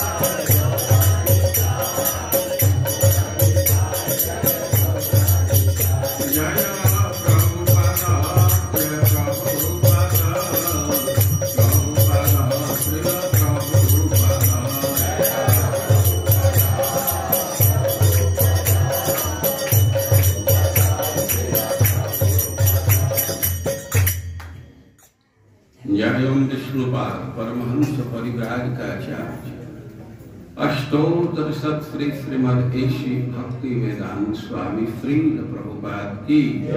परमहंस परिव्राजकाचार्य अष्टोत्तर श्री श्रीमद ऐशी भक्ति वेदांत स्वामी श्रील प्रभुपाद की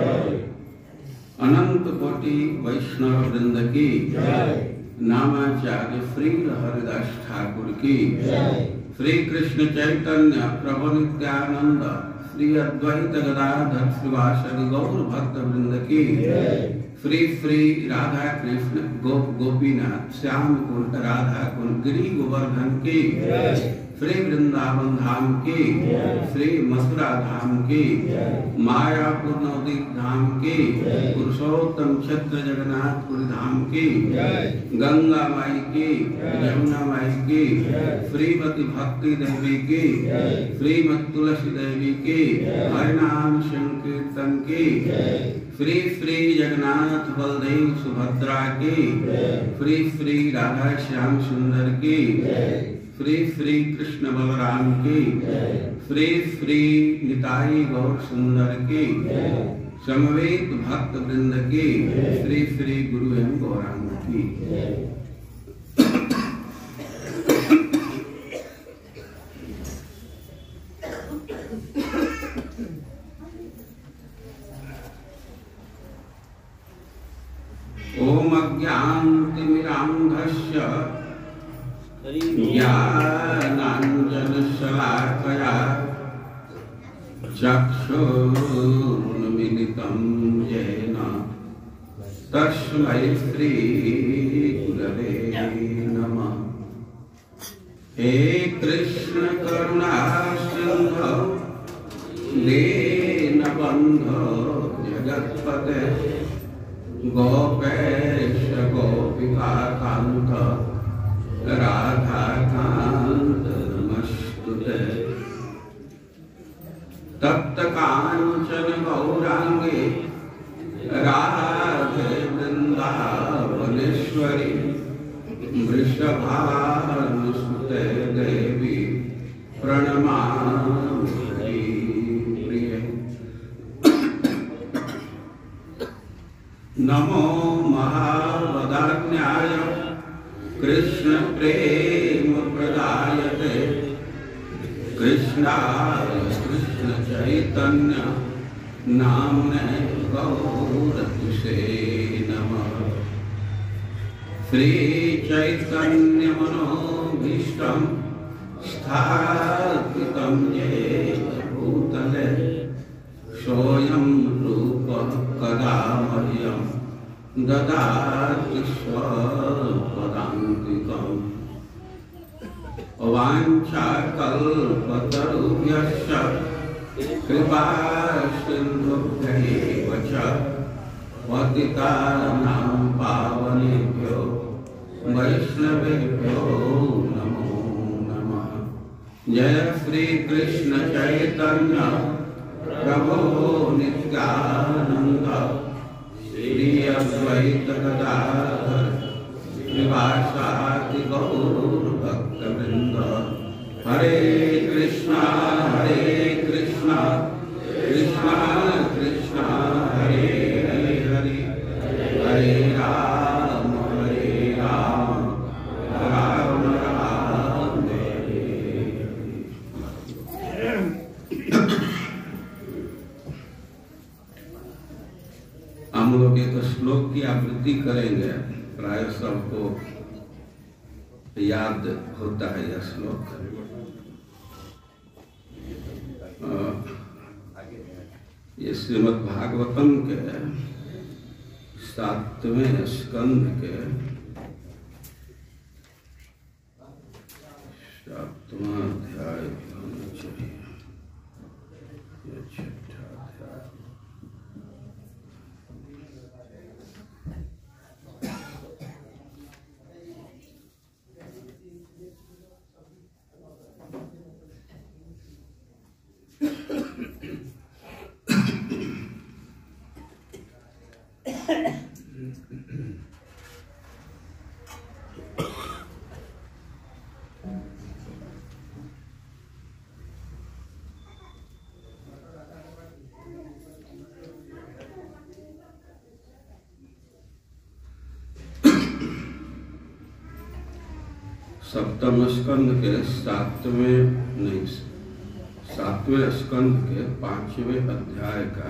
अनंत कोटि वैष्णव वृंद की नामाचार्य श्रील हरिदास ठाकुर की श्री कृष्ण चैतन्य प्रभु नित्यानंद श्री अद्वैत गदाधर श्रीवासदि गौर भक्त वृंद की श्री श्री राधा कृष्ण गोपीनाथ श्याम कुंड राधा कुंड गिरी गोवर्धन की श्री वृंदावन धाम की श्री मथुरा धाम की मायापुर नवदीप धाम की पुरुषोत्तम क्षेत्र जगन्नाथपुरी धाम की गंगा माई की यमुना माई की श्रीमती भक्ति देवी की श्रीमती तुलसी देवी की हरिनाम संकीर्तन की श्री श्री जगन्नाथ बलदेव सुभद्रा की श्री श्री राधा श्याम सुंदर की श्री श्री कृष्ण बलराम की श्री श्री निताई गौर सुंदर की समवेत भक्त वृंद की श्री श्री गुरु एवं गौरांग की ओम अज्ञानतिमिरान्धस्य ज्ञानाञ्जनशलाकया चक्षुरुन्मीलितं येन तस्मै श्रीगुरवे नमः। हे कृष्ण करुणा सिन्धो दीनबन्धो जगत्पते गोपेश गोपिका कांत राधा कांत नमस्तुते। तप्त कांचन गौरांगे राधे वृंदावनेश्वरी वृषभानुसुते देवी प्रणमामि प्रिये। नमो महावदान्याय कृष्ण प्रेम प्रदायते कृष्णाय कृष्ण चैतन्य नाम्ने गौरतिसे नमः। श्री चैतन्य मनोभीष्टं स्थापितं येन भूतले सोऽयं रूपः कदा मह्यं ददाति स्वपदान्तिकम्। वाञ्छाकल्पतरुभ्यश्च कृपासिन्धुभ्यैव च पतितानां पावनेभ्यो वैष्णवेभ्यो नमो नमः। जय श्री कृष्ण चैतन्य प्रभो नित्यानंद श्री अद्वैत गदाधर श्रीवासादि गौर भक्त वृंद। हरे कृष्णा कृष्णा कृष्णा हरे हरे हरे राम राम राम हरे। हम लोग एक श्लोक की आवृत्ति करेंगे। प्राय सबको याद होता है यह श्लोक। ये श्रीमद् भागवतम के 7वें स्कंध के 7वां अध्याय होना चाहिए। सप्तम स्कंद के सातवें स्कंद के 5वें अध्याय का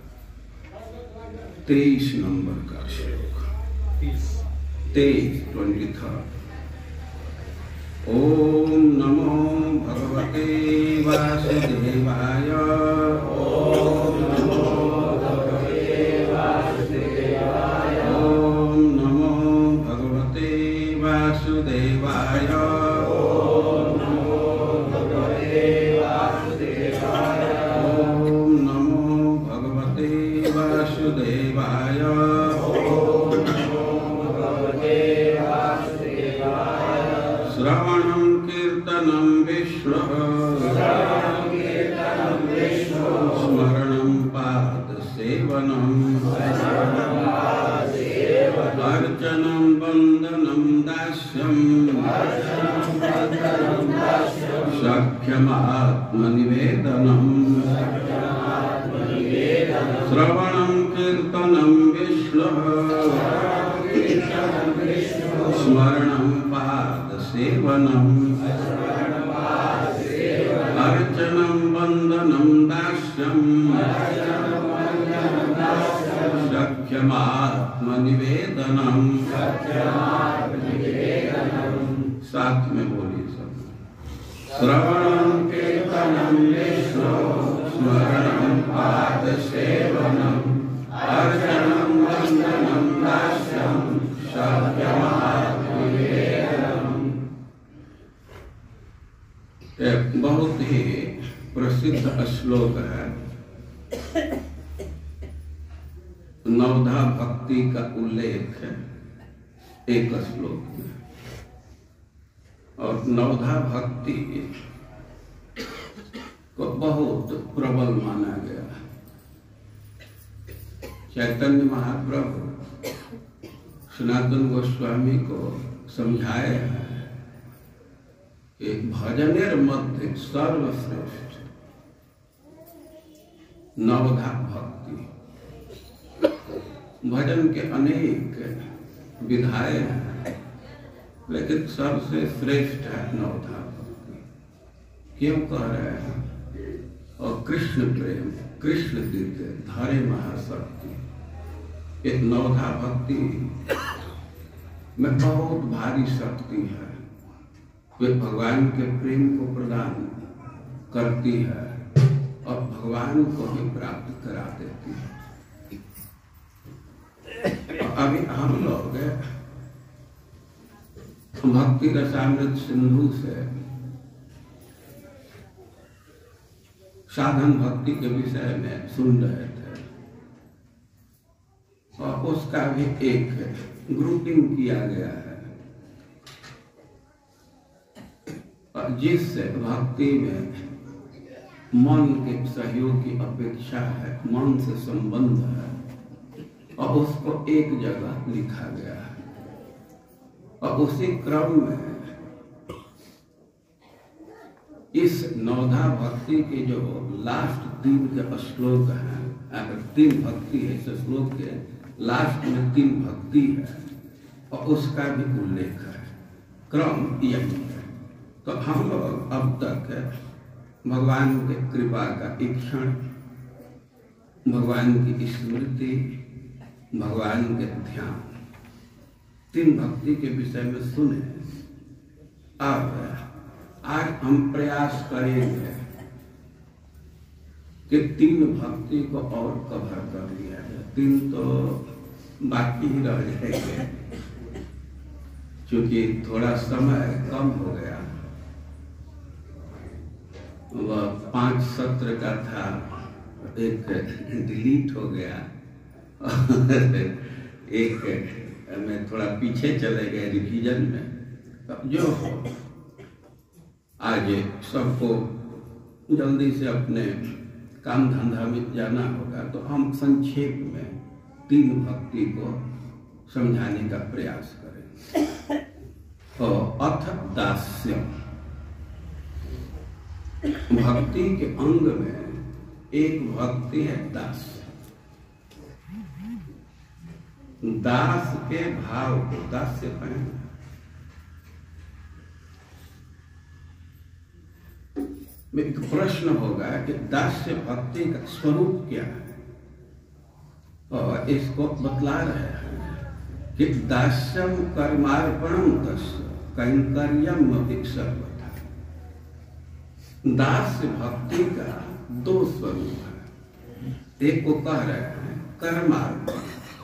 23 नंबर का श्लोक 23 ओम नमो भगवते वासुदेवाय। ओम नमो भगवते वासुदेवाय। ओम नमो भगवते वासुदेवाय। ओम नमो भगवते वासुदेवाय। ओम नमो भगवते वासुदेवाय। श्रवणं कीर्तनं विष्णुः स्मरणं पादसेवनम् अर्चनं वन्दनं दास्यम् सख्यमात्मनिवेदनम् श्रवणं कीर्तनं विष्णुः स्मरणं पादसेवनम् अर्चनं वन्दनं दास्यम् सख्यमात्मनिवेदनम्। साथ में बोलिए सब। श्रवणं कीर्तनं विष्णुः स्मरणं पादसेवनम् अर्चनं वन्दनं दास्यम् सख्यमात्मनिवेदनम्। एक बहुत ही प्रसिद्ध श्लोक है, नवधा भक्ति का उल्लेख है एक श्लोक में। और नवधा भक्ति को बहुत प्रबल माना गया। चैतन्य महाप्रभु सनातन गोस्वामी को समझाए हैं कि भजनेर मध्य सर्वश्रेष्ठ नवधा भक्ति। भजन के अनेक विधाएं हैं, लेकिन सबसे श्रेष्ठ है नवधा भक्ति। क्यों कह रहे हैं? और कृष्ण प्रेम, कृष्ण दीते धारे महाशक्ति। एक नवधा भक्ति में बहुत भारी शक्ति है। वे भगवान के प्रेम को प्रदान करती है और भगवान को भी प्राप्त करा देती है। अभी हम लोग भक्ति रसामृत सिंधु से साधन भक्ति के विषय में सुन रहे थे और उसका भी एक ग्रुपिंग किया गया है, जिससे भक्ति में मन के सहयोग की अपेक्षा है, मन से संबंध है और उसको एक जगह लिखा गया है। और उसी क्रम में इस नवधा भक्ति के जो लास्ट 3 के श्लोक हैं, अगर 3 भक्ति है इस श्लोक के लास्ट में 3 भक्ति है और उसका भी उल्लेख है। क्रम यही है। तो हम लोग अब तक भगवान के कृपा का ईक्षण, भगवान की स्मृति, भगवान के ध्यान, 3 भक्ति के विषय में सुने। अब आज हम प्रयास करेंगे कि 3 भक्ति को और कवर कर लिया जाए। 3 तो बाकी ही रह जाएंगे, क्योंकि थोड़ा समय कम हो गया। वह 5 सत्र का था, एक डिलीट हो गया एक में थोड़ा पीछे चले गए रिवीजन में। जो आज सबको जल्दी से अपने काम धंधा में जाना होगा, तो हम संक्षेप में 3 भक्ति को समझाने का प्रयास करेंगे। तो अथ दास्यम, भक्ति के अंग में एक भक्ति है दास्य। दास के भाव को दास्य पहन, में एक प्रश्न होगा कि दास्य भक्ति का स्वरूप क्या है, और इसको बतला रहे हैं कि दास्यम कर्मार्पणम तस्य कैंकर्यम सर्वथा। दास्य भक्ति का दो स्वरूप है। एक को कह रहे हैं कर्मार्पण,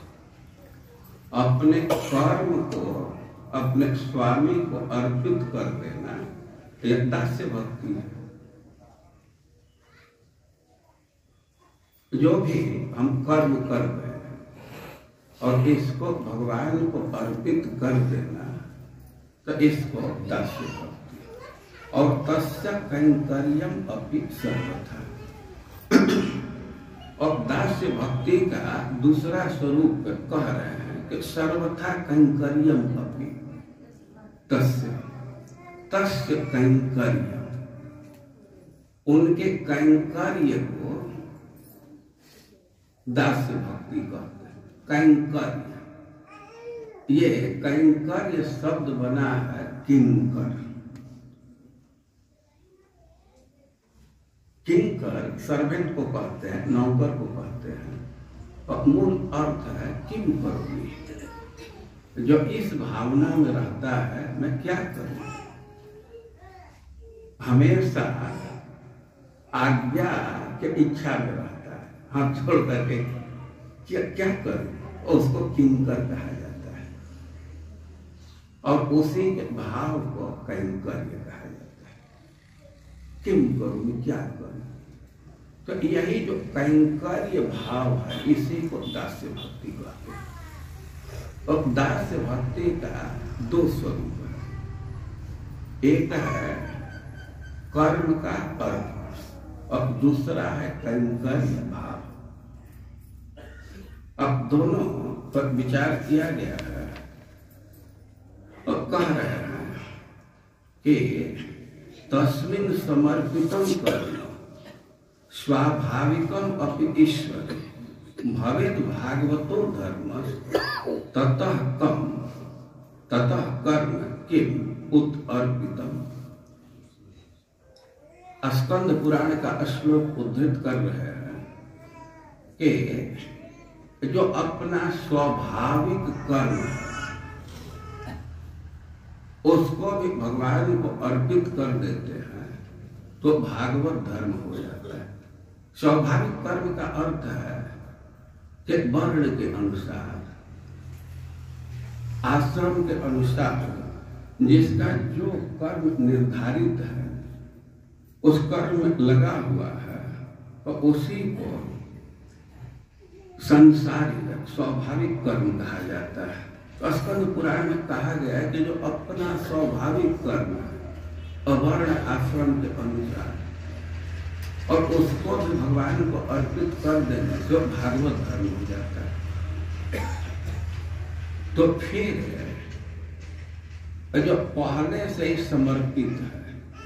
अपने कर्म को अपने स्वामी को अर्पित कर देना, यह दास्य भक्ति है। जो भी हम कर्म कर रहे हैं और इसको भगवान को अर्पित कर देना, तो इसको दास्य भक्ति। और तस्य कैंकर्यम अपि सर्वथा। और दास्य भक्ति का दूसरा स्वरूप कह रहे हैं कि सर्वथा कैंकर्यम अपि तस्य, तस्य कैंकर्यम, उनके कैंकर्य को दास्य भक्ति कहते हैं। कैंकर्य, ये कैंकर्य शब्द बना है किंकर। किंकर सर्वेंट को कहते हैं, नौकर को कहते हैं, और मूल अर्थ है किम करोगी। जो इस भावना में रहता है मैं क्या करूं, हमेशा आज्ञा के इच्छा में रहता है, हाथ छोड़ करके क्या करूं, उसको किंकर कहा जाता है। और उसी के भाव को कैंकर्य कहा जाता है। किम करूं, क्या करूं। तो यही जो कैंकर्य भाव है, इसी को दास्य भक्ति कहते हैं। और दास्य भक्ति का दो स्वरूप है। एक है कर्म का अर्थ और दूसरा है कैंकर्य भाव। अब दोनों पर विचार किया गया है और कह रहे हैं कि तस्मिन् समर्पितं कर्म स्वाभाविकम अपि ईश्वर भवेत् भागवतो धर्म ततः कर्म किम उत अर्पितम। स्कंद पुराण का श्लोक उद्धृत कर रहे हैं कि जो अपना स्वाभाविक कर्म है उसको भी भगवान को अर्पित कर देते हैं तो भागवत धर्म हो जाता है। स्वाभाविक कर्म का अर्थ है कि वर्ण के अनुसार, आश्रम के अनुसार जिसका जो कर्म निर्धारित है उस कर्म में लगा हुआ है और उसी को संसारिक स्वाभाविक कर्म कहा जाता है। तो स्कंद पुराण में कहा गया है कि जो अपना स्वाभाविक कर्म है अवर्ण आश्रम के अनुसार और उसको भी भगवान को अर्पित कर देने से भागवत धर्म हो जाता है। तो फिर जो पहले से ही समर्पित है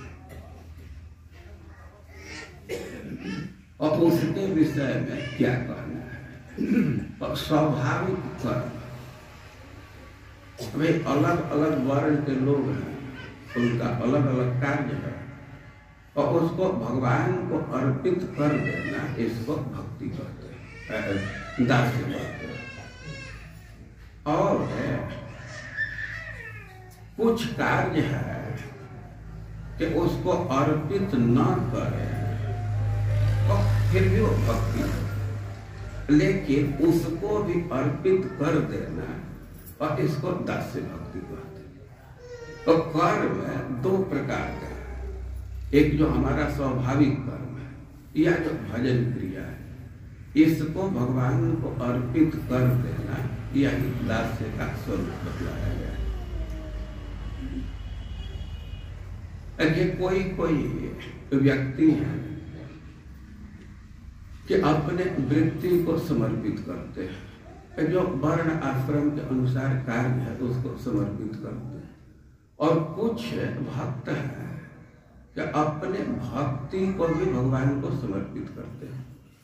और उसके विषय में क्या कहना है। और स्वाभाविक कर्म, वे अलग अलग वर्ण के लोग हैं, उनका अलग अलग कार्य है और उसको भगवान को अर्पित कर देना, इसको भक्ति कहते हैं, दास्य कहते हैं। और कुछ कार्य है कि उसको अर्पित न करें और फिर भी वो भक्ति है, लेकिन उसको भी अर्पित कर देना और इसको दास्य भक्ति कहते हैं। तो कर्म दो प्रकार का, एक जो हमारा स्वाभाविक कर्म है या जो भजन क्रिया है, इसको भगवान को अर्पित कर देना, यही दास्य का स्वरूप बतलाया गया है। कोई व्यक्ति है कि अपने वृत्ति को समर्पित करते हैं, जो वर्ण आश्रम के अनुसार कार्य है उसको समर्पित करते हैं। और कुछ भक्त हैं कि अपने भक्ति को भी भगवान को समर्पित करते हैं।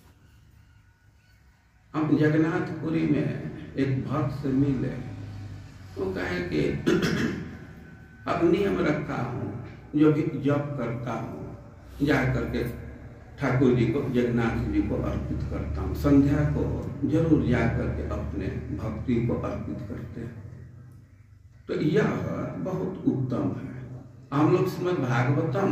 हम जगन्नाथपुरी में एक भक्त से मिले, वो कहे कि अब नियम रखा हूँ, जो भी जप करता हूँ जा करके ठाकुर जी को, जगन्नाथ जी को अर्पित करता हूँ। संध्या को जरूर जा करके अपने भक्ति को अर्पित करते हैं। तो यह बहुत उत्तम है। हम लोग श्रीमद् भागवतम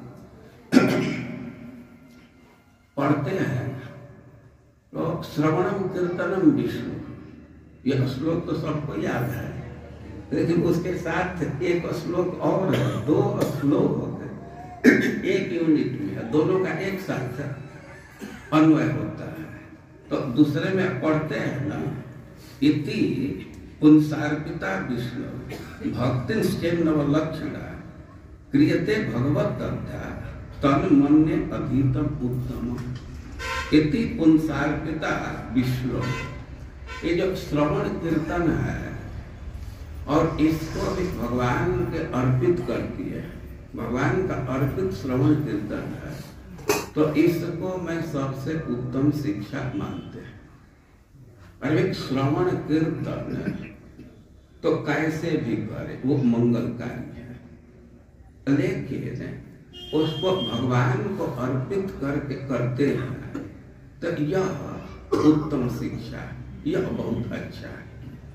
पढ़ते हैं तो श्रवणम कीर्तनम विष्णु, यह श्लोक तो सबको याद है, लेकिन उसके साथ एक श्लोक और है, 2 श्लोक एक यूनिट में है, दोनों का एक साथ अन्वय होता है। तो दूसरे में पढ़ते हैं ना, इति पुंसार्पिता विष्णु भक्तिश्चेन्नवलक्षणा क्रियते भगवत तथा तन मन्ये अधीतम उत्तम। इति पुंसार्पिता विष्णु, ये जो श्रवण कीर्तन है और इसको भी भगवान के अर्पित करती है, भगवान का अर्पित श्रवण कीर्तन है, तो इसको मैं सबसे उत्तम शिक्षा मानते हैं। अरे श्रवण कीर्तन तो कैसे भी करे वो मंगलकारी है, लेकिन उसको भगवान को अर्पित करके करते हैं तो यह उत्तम शिक्षा, यह बहुत अच्छा है।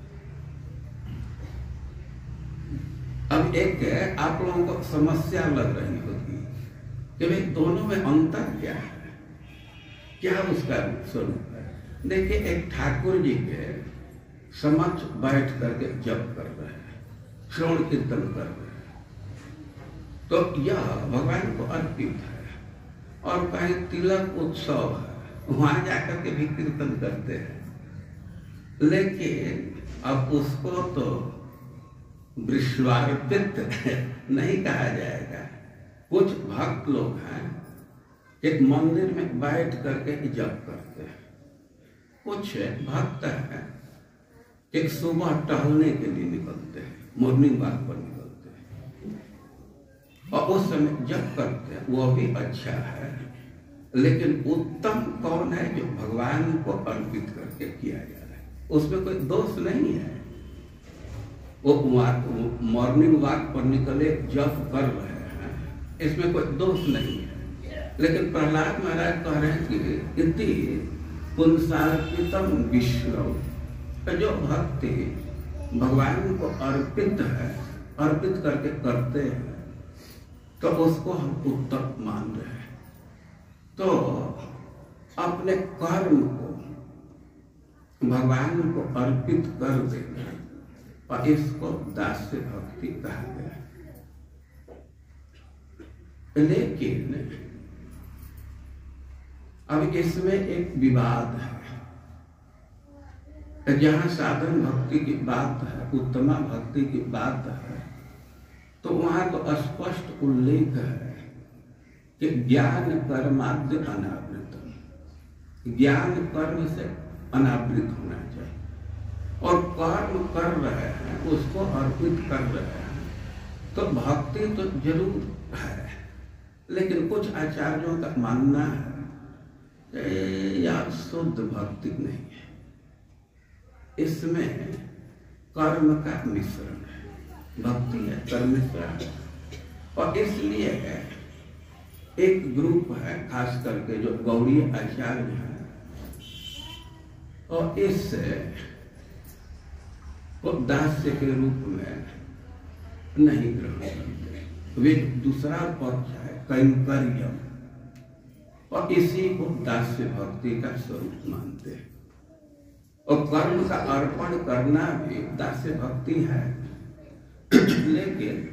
अब एक आप लोगों को समस्या लग रही होगी कि भाई दोनों में अंतर क्या है, क्या उसका स्वरूप है। देखिए, एक ठाकुर जी के समक्ष बैठ करके जप कर रहे हैं, श्रवण कीर्तन कर रहे हैं, तो यह भगवान को अर्पित है। और कहीं तिलक उत्सव है, वहां जाकर के भी कीर्तन करते हैं, लेकिन अब उसको तो विश्वार्पित नहीं कहा जाएगा। कुछ भक्त लोग हैं एक मंदिर में बैठ करके जप करते हैं, कुछ भक्त हैं एक सुबह टहलने के लिए निकलते हैं, मॉर्निंग वॉक पर निकलते हैं और उस समय जप करते हैं, वो भी अच्छा है। लेकिन उत्तम कौन है? जो भगवान को अर्पित करके किया जा रहा है, उसमें कोई दोष नहीं है। वो मॉर्निंग वॉक पर निकले जप कर रहे हैं, इसमें कोई दोष नहीं है। लेकिन प्रहलाद महाराज कह रहे हैं कि इति पुंसार्पितम विष्णु, जो भक्ति भगवान को अर्पित है, अर्पित करके करते हैं, तो उसको हम उत्तम मान रहे हैं। तो अपने कर्म को भगवान को अर्पित कर देना, और इसको दास्य भक्ति कहा गया। लेकिन अब इसमें एक विवाद है। जहां साधन भक्ति की बात है, उत्तमा भक्ति की बात है, तो वहां तो स्पष्ट उल्लेख है कि ज्ञान कर्माद्य अनावृतम, ज्ञान कर्म से अनावृत होना चाहिए। और कर्म कर रहे हैं, उसको अर्पित कर रहे हैं, तो भक्ति तो जरूर है। लेकिन कुछ आचार्यों का मानना है यह शुद्ध भक्ति नहीं है, इसमें कर्म का मिश्रण है, भक्ति है कर्म मिश्रण है। और इसलिए एक ग्रुप है खास करके जो गौड़ीय आचार्य है, और इससे वो दास्य के रूप में नहीं ग्रहण करते। वे दूसरा पक्ष है कैंकर्य, और इसी को दास्य भक्ति का स्वरूप मानते हैं। और कर्म का अर्पण करना भी दास्य भक्ति है। लेकिन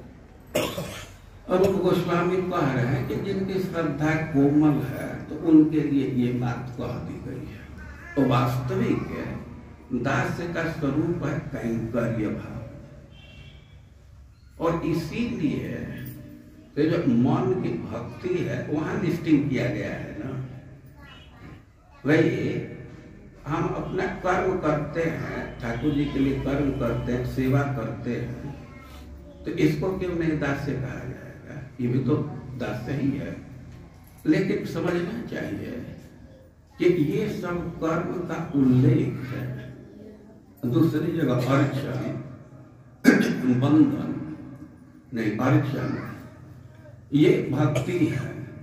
रूप गोस्वामी कह रहे हैं कि जिनकी श्रद्धा कोमल है तो उनके लिए ये बात कह दी गई है। और वास्तविक दास्य का स्वरूप है कैंकर्य भाव। और इसीलिए तो जो मन की भक्ति है वहां लिस्टिंग किया गया है ना, वही हम अपना कर्म करते हैं, ठाकुर जी के लिए कर्म करते हैं, सेवा करते हैं, तो इसको क्यों नहीं दास्य कहा जाएगा? ये भी तो दास्य ही है। लेकिन समझना चाहिए कि ये सब कर्म का उल्लेख है। दूसरी जगह अर्चन, बंधन नहीं, अर्चन ये भक्ति है।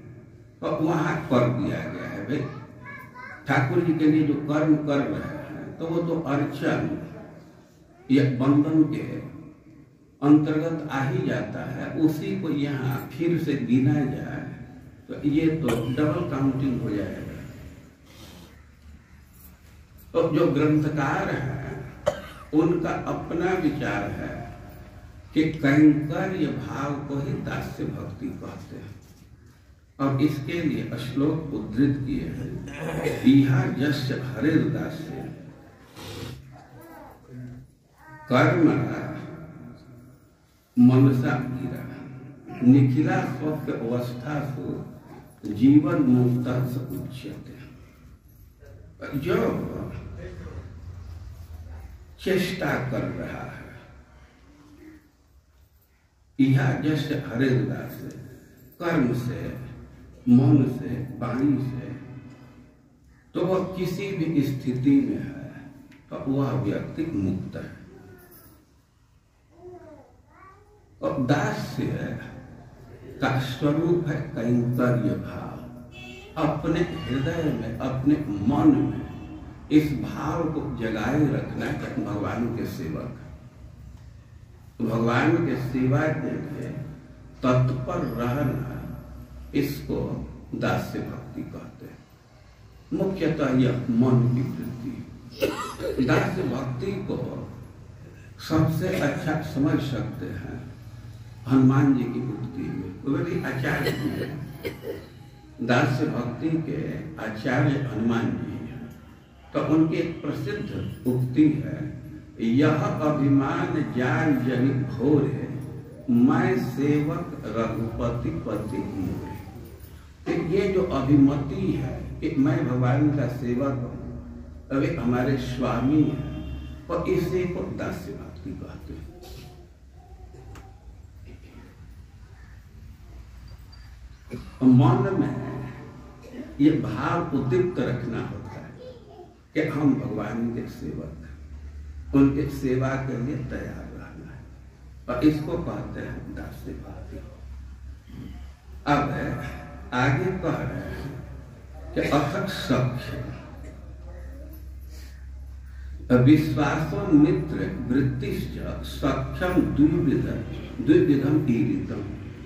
और वहां कर दिया गया है भाई ठाकुर जी के लिए जो कर्म कर रहे हैं तो वो तो अर्चन या बंधन के अंतर्गत आ ही जाता है, उसी को यहाँ फिर से गिना जाए तो ये तो डबल काउंटिंग हो जाएगा। तो जो ग्रंथकार हैं उनका अपना विचार है कि कैंकर्य भाव को ही दास्य भक्ति कहते हैं, और इसके लिए श्लोक उद्धृत किए हैं। इहा यस्य हरेर दास्य कर्म मनसा गिरा निखिला स्वप्न अवस्था को जीवन मुक्त उच्यते। जो चेष्टा कर रहा है यह जैसे हरेर दास कर्म से मन से वाणी से, तो वह किसी भी स्थिति में है तो वह व्यक्ति मुक्त है। और दास्य का स्वरूप है कैंकर्य भाव। अपने हृदय में अपने मन में इस भाव को जगाए रखना है भगवान के सेवक। भगवान के सेवा के लिए तत्पर रहना, इसको दास्य भक्ति कहते हैं। मुख्यतः यह मन की वृत्ति। दास्य भक्ति को सबसे अच्छा समझ सकते हैं हनुमान जी की उक्ति में। वे भी आचार्य हैं, दास्य भक्ति के आचार्य हनुमान जी हैं। तो उनकी एक प्रसिद्ध उक्ति है, यह अभिमान जान जनि घोरे मैं सेवक रघुपति पति मोरे। तो ये जो अभिमति है कि मैं भगवान का सेवक हूँ, अभी हमारे स्वामी हैं, और इसी को दास्य भक्ति कहते हैं। मन में ये भाव उद्दीप्त रखना होता है कि हम भगवान के सेवक हैं, उनके सेवा के लिए तैयार रहना है, और इसको कहते हैं दास्य भक्ति। अब आगे कह रहे हैं कि अथ सख्य विश्वासो मित्र वृत्तिश्च सख्यम द्विविधम ईरितम।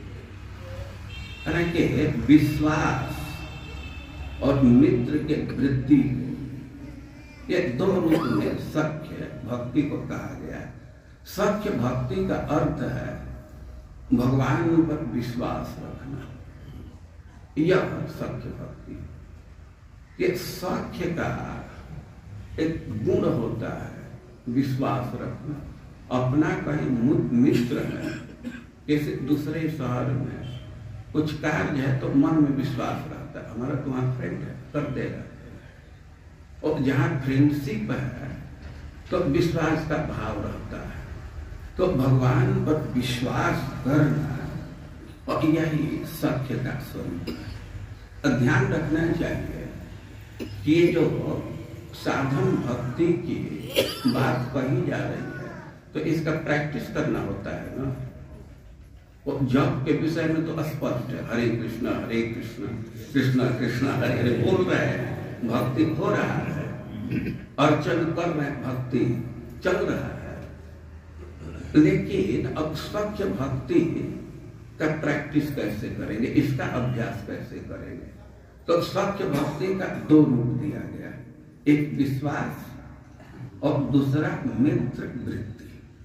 कि विश्वास और मित्र के वृत्ति ये दो रूप में सख्य भक्ति को कहा गया है। सख्य भक्ति का अर्थ है भगवान पर विश्वास रखना, यह सख्य भक्ति। ये सख्य का एक गुण होता है विश्वास रखना। अपना कहीं मित्र है, किसी दूसरे शहर में कुछ कार्य है तो मन में विश्वास रहता है, हमारा तुम्हारा फ्रेंड है, कर देगा। और जहाँ फ्रेंडशिप है तो विश्वास का भाव रहता है। तो भगवान पर विश्वास करना, और यही सख्य का स्वरूप है। ध्यान रखना चाहिए कि ये जो साधन भक्ति की बात कही जा रही है, तो इसका प्रैक्टिस करना होता है ना। और जप के विषय में तो स्पष्ट है, हरे कृष्ण कृष्ण कृष्ण हरे हरे बोल रहे हैं, भक्ति हो रहा है, अर्चन कर रहे हैं, भक्ति चल रहा है। लेकिन अब सख्य भक्ति का प्रैक्टिस कैसे करेंगे, इसका अभ्यास कैसे करेंगे? तो सख्य भक्ति का दो रूप दिया गया है, एक विश्वास और दूसरा मित्र वृत्ति।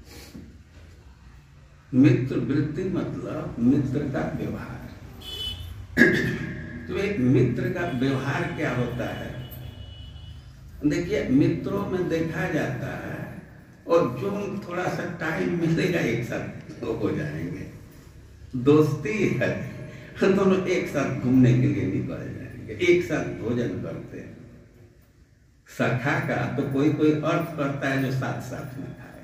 मित्र वृत्ति मतलब मित्र का व्यवहार। तो एक मित्र का व्यवहार क्या होता है? देखिए, मित्रों में देखा जाता है, और जो थोड़ा सा टाइम मिलेगा एक साथ तो हो जाएंगे। दोस्ती है, दोनों एक साथ घूमने के लिए निकल जाएंगे, एक साथ भोजन करते हैं। सखा का तो कोई कोई अर्थ करता है जो साथ साथ में खाए,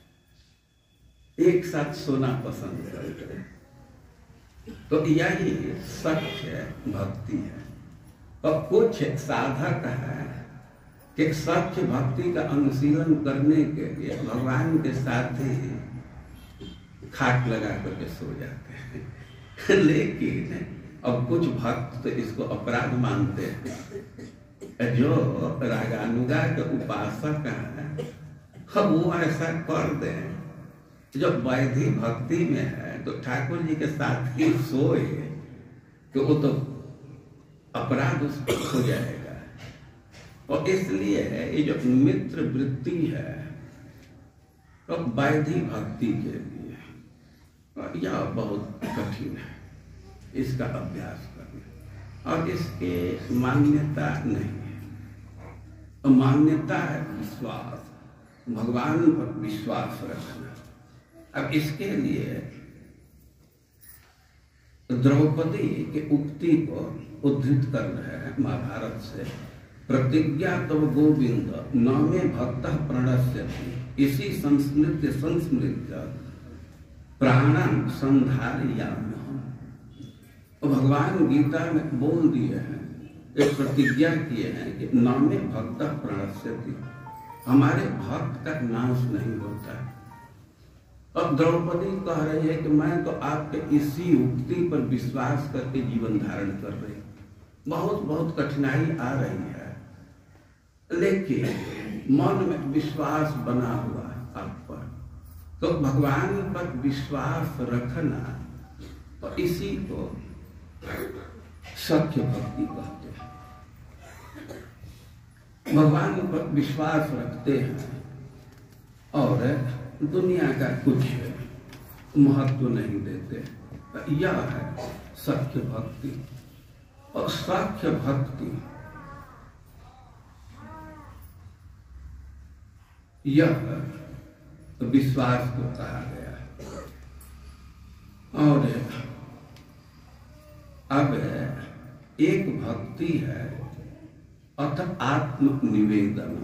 एक साथ सोना पसंद करते हैं। तो यही सख्य भक्ति है। और कुछ साधक है कि सख्य भक्ति का अनुशीलन करने के लिए भगवान के साथ ही खाट लगा करके सो जाते हैं। लेकिन अब कुछ भक्त तो इसको अपराध मानते हैं, जो रागानुगा के उपासक हैं अब वो ऐसा कर दें, जो वैधि भक्ति में है तो ठाकुर जी के साथ ही सोए तो वो तो अपराध उसको हो जाएगा। और इसलिए ये जो मित्र वृत्ति है तो वैधि भक्ति के लिए यह बहुत कठिन है, इसका अभ्यास करना। और इसके मान्यता नहीं है, मान्यता है विश्वास, भगवान पर विश्वास रखना। अब इसके लिए द्रौपदी के उक्ति को उद्धृत कर रहे हैं महाभारत से, प्रतिज्ञा तव गोविंद न मे भक्त प्रणश्यति इसी संस्मृत्य संस्मृत्य प्राणं संधारयाम्यहम्। भगवान गीता में बोल दिए हैं, एक प्रतिज्ञा किए हैं कि न मे भक्त प्रणश्यति, हमारे भक्त का नाश नहीं होता है। अब द्रौपदी कह रही है कि मैं तो आपके इसी उक्ति पर विश्वास करके जीवन धारण कर रही हूं, बहुत बहुत कठिनाई आ रही है, लेकिन मन में विश्वास बना हुआ है आप पर, तो भगवान पर विश्वास रखना, तो इसी को सख्य भक्ति कहते हैं। भगवान पर विश्वास रखते हैं और दुनिया का कुछ महत्व नहीं देते, यह है सख्य भक्ति। और सख्य भक्ति यह विश्वास को कहा गया है। और अब एक भक्ति है अथ आत्मनिवेदन,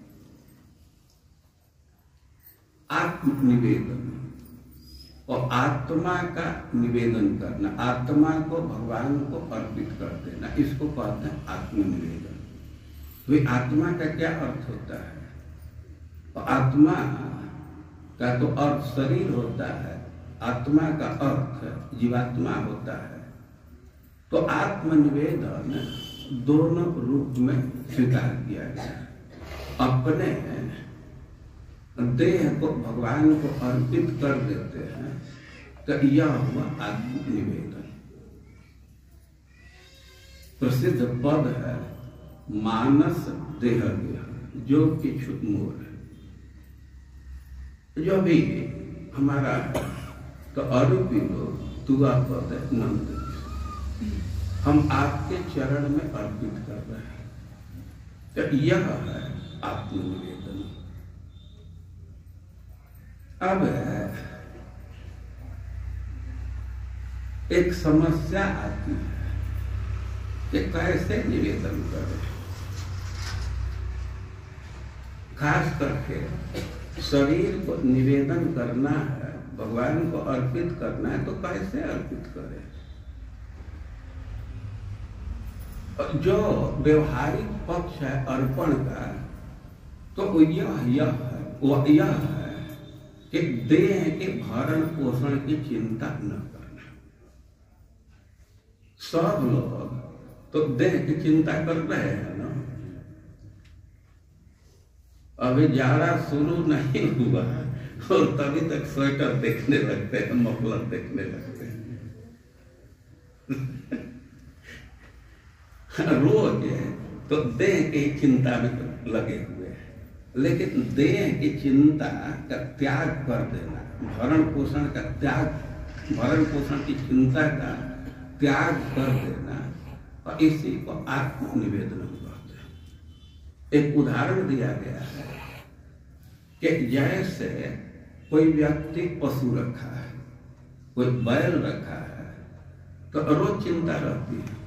आत्मनिवेदन और आत्मा का निवेदन करना, आत्मा को भगवान को अर्पित कर देना, इसको कहते हैं आत्मनिवेदन। तो आत्मा का क्या अर्थ होता है? तो आत्मा का तो अर्थ शरीर होता है, आत्मा का अर्थ जीवात्मा होता है। तो आत्मनिवेदन दोनों रूप में स्वीकार किया गया। अपने देह को भगवान को अर्पित कर देते हैं तो यह हुआ आत्मनिवेदन। प्रसिद्ध पद है मानस देह गेह जो किछु मोर, जो भी हमारा तो अरूपी लोग तुआ पद नंद, हम आपके चरण में अर्पित कर रहे हैं, तो यह है आत्मनिवेदन। अब एक समस्या आती है कि कैसे निवेदन करें। खास करके शरीर को निवेदन करना है, भगवान को अर्पित करना है, तो कैसे अर्पित करें? जो व्यवहारिक पक्ष है अर्पण का, तो यह है कि देह के भरण पोषण की चिंता न करना। सब लोग तो देह की चिंता कर रहे हैं ना, अभी जाड़ा शुरू नहीं हुआ और तभी तक स्वेटर देखने लगते हैं, मफलर देखने लगते हैं। रोज तो देह की चिंता में लगे हुए हैं, लेकिन देह की चिंता का त्याग कर देना, भरण पोषण का त्याग, भरण पोषण की चिंता का त्याग कर देना, और इसी को आत्मनिवेदन कहते हैं। एक उदाहरण दिया गया है कि जैसे कोई व्यक्ति पशु रखा है, कोई बैल रखा है, तो रोज चिंता रहती है,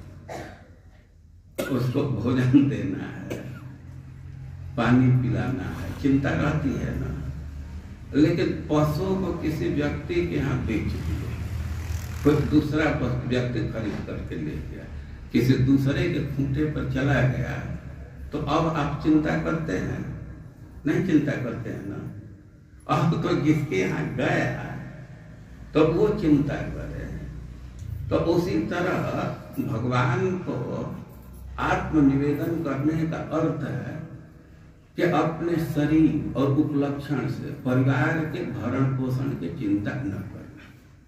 उसको भोजन देना है, पानी पिलाना है, चिंता रहती है ना। लेकिन पशु को किसी व्यक्ति के यहाँ बेच दिए, कोई दूसरा व्यक्ति खरीद करके ले गया, किसी दूसरे के खूंटे पर चला गया, तो अब आप चिंता करते हैं? नहीं चिंता करते हैं ना। अब तो जिसके यहाँ गया तो वो चिंता करे, तो उसी तरह भगवान को आत्मनिवेदन करने का अर्थ है कि अपने शरीर और उपलक्षण से परिवार के भरण पोषण की चिंता न करना,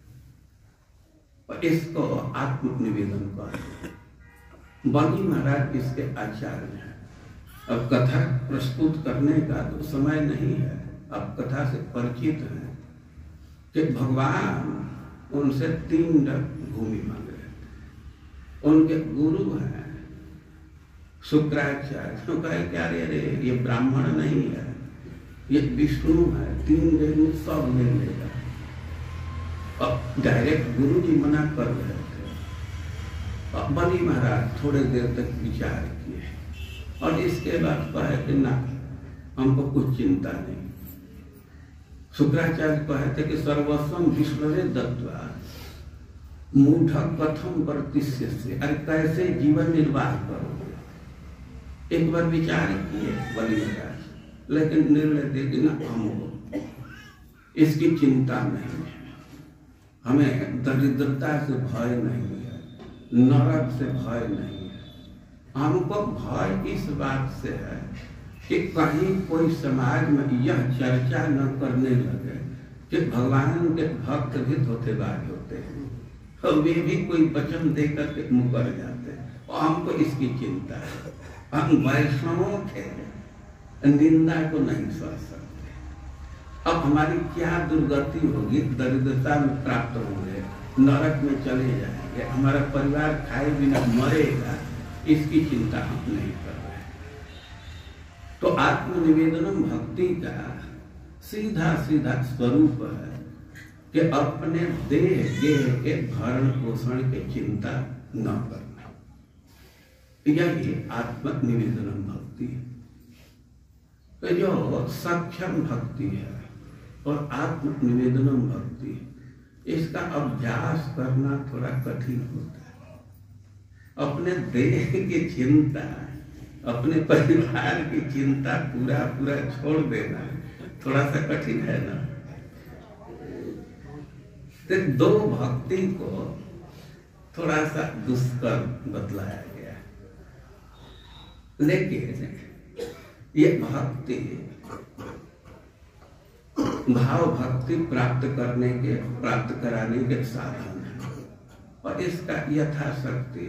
और इसको आत्मनिवेदन कहते हैं। बलि महाराज इसके आचार्य हैं। अब कथा प्रस्तुत करने का तो समय नहीं है, अब कथा से परिचित हैं कि भगवान उनसे 3 भूमि मांग रहे थे। उनके गुरु हैं शुक्राचार्य। तो कहे क्या रे ये ब्राह्मण नहीं है, ये विष्णु है, 3 दिन में सब ले लेगा। अब डायरेक्ट गुरु जी मना कर रहे थे। अब बलि महाराज थोड़े देर तक विचार किए और इसके बाद कहे कि ना, हमको कुछ चिंता नहीं। शुक्राचार्य कहते कि सर्वस्वम विष्णुवे दत्वा मूढ़ कथम वर्तिष्य से, अरे कैसे जीवन निर्वाह करोगे। एक बार विचार किए बलि महाराज, लेकिन निर्णय दे कि ना, हमको इसकी चिंता नहीं है, हमें दरिद्रता से भय नहीं है, नरक से भय नहीं है। हमको भय इस बात से है कि कहीं कोई समाज में यह चर्चा न करने लगे कि भगवान के भक्त भी धोखेबाज होते हैं और वे भी कोई वचन देकर के मुकर जाते हैं, और हमको इसकी चिंता है। हम वैष्णवों के निंदा को नहीं सह सकते। अब हमारी क्या दुर्गति होगी, दरिद्रता में प्राप्त होंगे, नरक में चले जाएंगे, हमारा परिवार खाए बिना मरेगा, इसकी चिंता हम नहीं कर रहे। तो आत्मनिवेदनम भक्ति का सीधा सीधा स्वरूप है कि अपने देह गेह के भरण पोषण की चिंता न करना, यही आत्मनिवेदनम भक्ति है। तो जो सक्षम भक्ति है और आत्मनिवेदनम भक्ति, इसका अभ्यास करना थोड़ा कठिन होता है। अपने देह की चिंता, अपने परिवार की चिंता पूरा पूरा छोड़ देना थोड़ा सा कठिन है ना। तो 2 भक्ति को थोड़ा सा दुष्कर बतलाया गया, लेकिन ये भक्ति भाव भक्ति प्राप्त कराने के साधन है, और इसका यथाशक्ति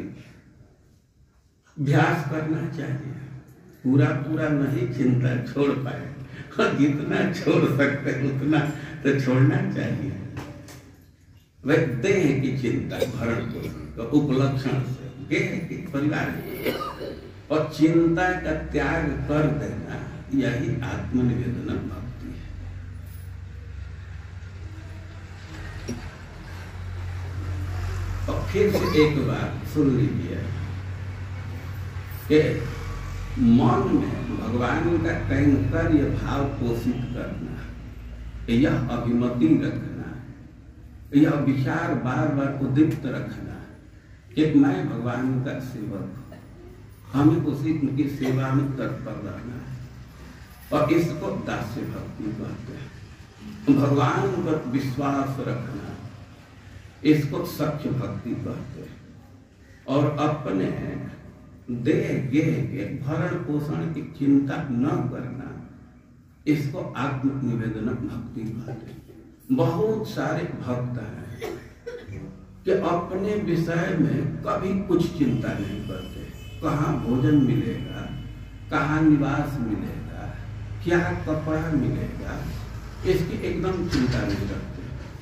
अभ्यास करना चाहिए। पूरा पूरा नहीं चिंता छोड़ पाए, और जितना छोड़ सकते उतना तो छोड़ना चाहिए। वह देह की चिंता भरण को उपलक्षण से, देह की परिवार की, और चिंता का त्याग कर देना, यही आत्मनिवेदन भक्ति है। और फिर से एक बात सुन लीजिए कि मन में भगवान का कैंकर्य भाव पोषित करना, यह अभिमति रखना, यह विचार बार बार उद्दीप्त रखना कि मैं भगवान का सेवक हूँ, हमें उसी की सेवा में तत्पर रहना है, और इसको दास्य भक्ति कहते हैं। भगवान पर विश्वास रखना, इसको सख्य भक्ति कहते हैं। और अपने देह गेह के भरण पोषण की चिंता न करना, इसको आत्मनिवेदन भक्ति कहते हैं। बहुत सारे भक्त हैं कि अपने विषय में कभी कुछ चिंता नहीं करते, कहाँ भोजन मिलेगा, कहाँ निवास मिलेगा, क्या कपड़ा मिलेगा, इसकी एकदम चिंता नहीं करते।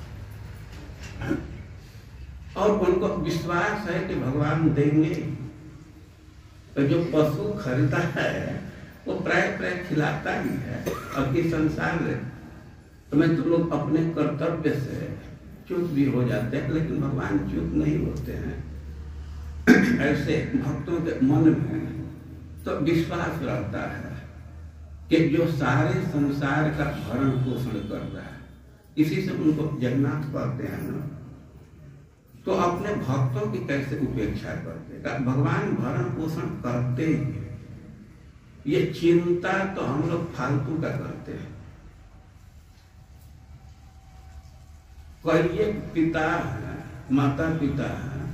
और उनको विश्वास है कि भगवान देंगे। तो जो पशु खरीदा है वो प्राय खिलाता ही है। अब इस संसार में तो लोग अपने कर्तव्य से च्युत भी हो जाते हैं, लेकिन भगवान च्युत नहीं होते हैं। ऐसे भक्तों के मन में तो विश्वास रहता है कि जो सारे संसार का भरण पोषण कर रहा है, इसी से उनको जगन्नाथ कहते हैं ना। तो अपने भक्तों की कैसे उपेक्षा करते? भगवान भरण पोषण करते ही, ये चिंता तो हम लोग फालतू का करते हैं। कई पिता है, माता पिता है,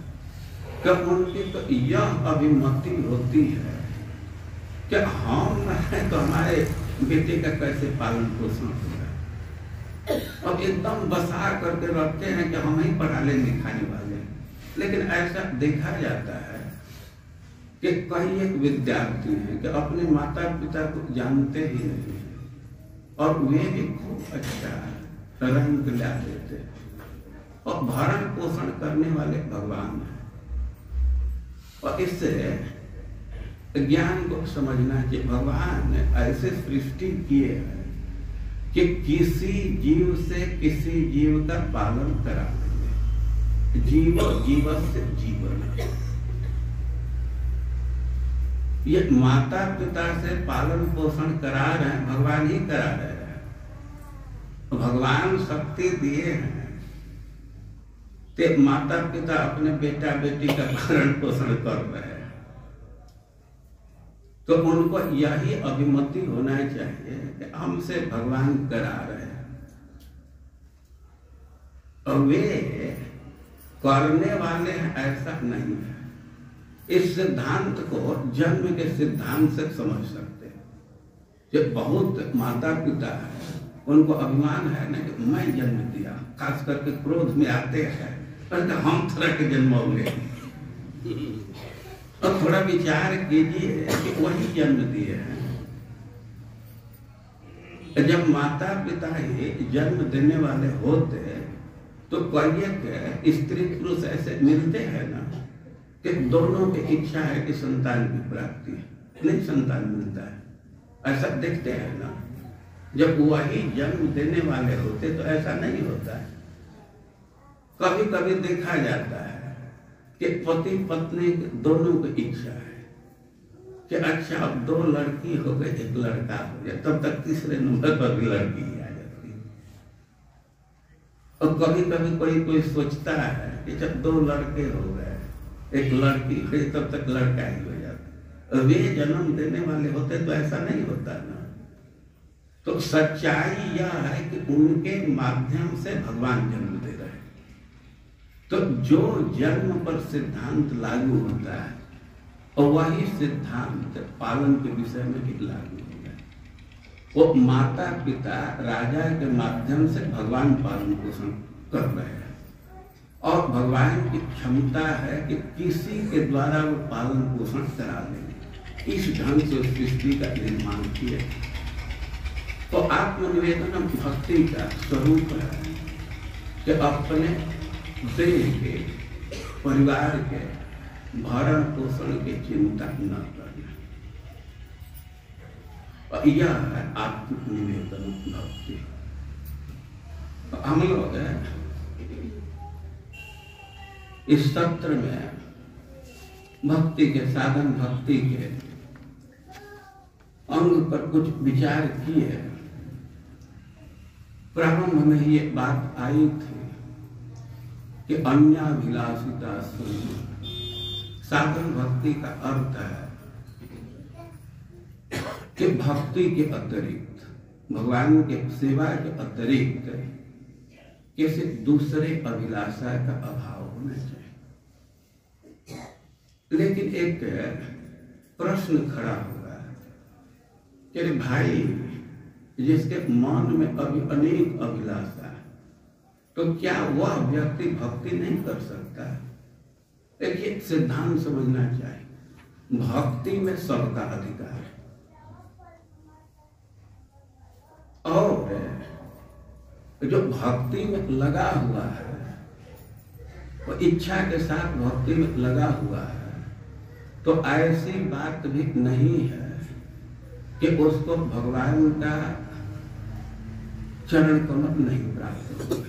कि उनकी तो यह अभिमति होती है कि हम हैं तो हमारे बेटे का कैसे पालन पोषण होगा। अब एकदम बसा करके रखते हैं कि हम ही पढ़ाने लिखाने वाले हैं। लेकिन ऐसा देखा जाता है कि कई एक विद्यार्थी हैं कि अपने माता पिता को जानते ही नहीं हैं और वे भी खूब अच्छा रंग ला देते हैं और भरण पोषण करने वाले भगवान हैं। और इससे ज्ञान को समझना कि भगवान ने ऐसे सृष्टि किए हैं कि किसी जीव से किसी जीव का पालन करा देंगे। जीव जीवस्य जीवन, ये माता पिता से पालन पोषण करा रहे हैं, भगवान ही करा रहे हैं। भगवान शक्ति दिए हैं ते माता पिता अपने बेटा बेटी का पालन पोषण कर रहे हैं। तो उनको यही अभिमति होना चाहिए कि हमसे भगवान करा रहे हैं और वे करने वाले हैं, ऐसा नहीं है। इस सिद्धांत को जन्म के सिद्धांत से समझ सकते हैं। जो बहुत माता पिता है उनको अभिमान है ना कि मैं जन्म दिया, खास करके क्रोध में आते हैं पर हम तरह के जन्म होंगे। और थोड़ा विचार कीजिए कि वही जन्म दिए हैं। जब माता पिता ही जन्म देने वाले होते तो कई स्त्री पुरुष ऐसे मिलते हैं ना कि दोनों की इच्छा है कि संतान की प्राप्ति, नहीं संतान मिलता है। ऐसा देखते हैं ना। जब वही जन्म देने वाले होते तो ऐसा नहीं होता है। कभी कभी देखा जाता है कि पति पत्नी दोनों की इच्छा है कि अच्छा अब 2 लड़की हो गए 1 लड़का हो जाए, तब तक तीसरे नंबर पर भी लड़की ही आ जाती है। और कभी कभी कोई सोचता है कि जब 2 लड़के हो गए 1 लड़की हुई तब तक लड़का ही हो जाता। वे जन्म देने वाले होते तो ऐसा नहीं होता ना। तो सच्चाई यह है कि उनके माध्यम से भगवान जन्म दे रहे हैं। तो जो जन्म पर सिद्धांत लागू होता है और वही सिद्धांत पालन के विषय में भी लागू होता है। वो माता पिता राजा के माध्यम से भगवान पालन पोषण कर रहे हैं और भगवान की क्षमता है कि किसी के द्वारा वो पालन पोषण करा लेंगे। इस ढंग से सृष्टि का निर्माण किया। तो आत्मनिवेदन भक्ति का स्वरूप है कि अपने देह के परिवार के भरण पोषण की चिंता न करना। और यह है आत्मनिवेदन भक्ति। तो हम लोग इस सत्र में भक्ति के साधन, भक्ति के अंग पर कुछ विचार किए। प्रारंभ में ये बात आई थी कि अन्याभिलाषिता साधन भक्ति का अर्थ है कि भक्ति के अतिरिक्त, भगवान के सेवा के अतिरिक्त किसी दूसरे अभिलाषा का अभाव होना चाहिए। लेकिन एक प्रश्न खड़ा होगा कि भाई जिसके मन में अभी अनेक अभिलाषा है तो क्या वह व्यक्ति भक्ति नहीं कर सकता? देखिए सिद्धांत समझना चाहिए। भक्ति में सबका अधिकार है और जो भक्ति में लगा हुआ है वो इच्छा के साथ भक्ति में लगा हुआ है तो ऐसी बात भी नहीं है कि उसको भगवान का चरण कमल नहीं प्राप्त होगा।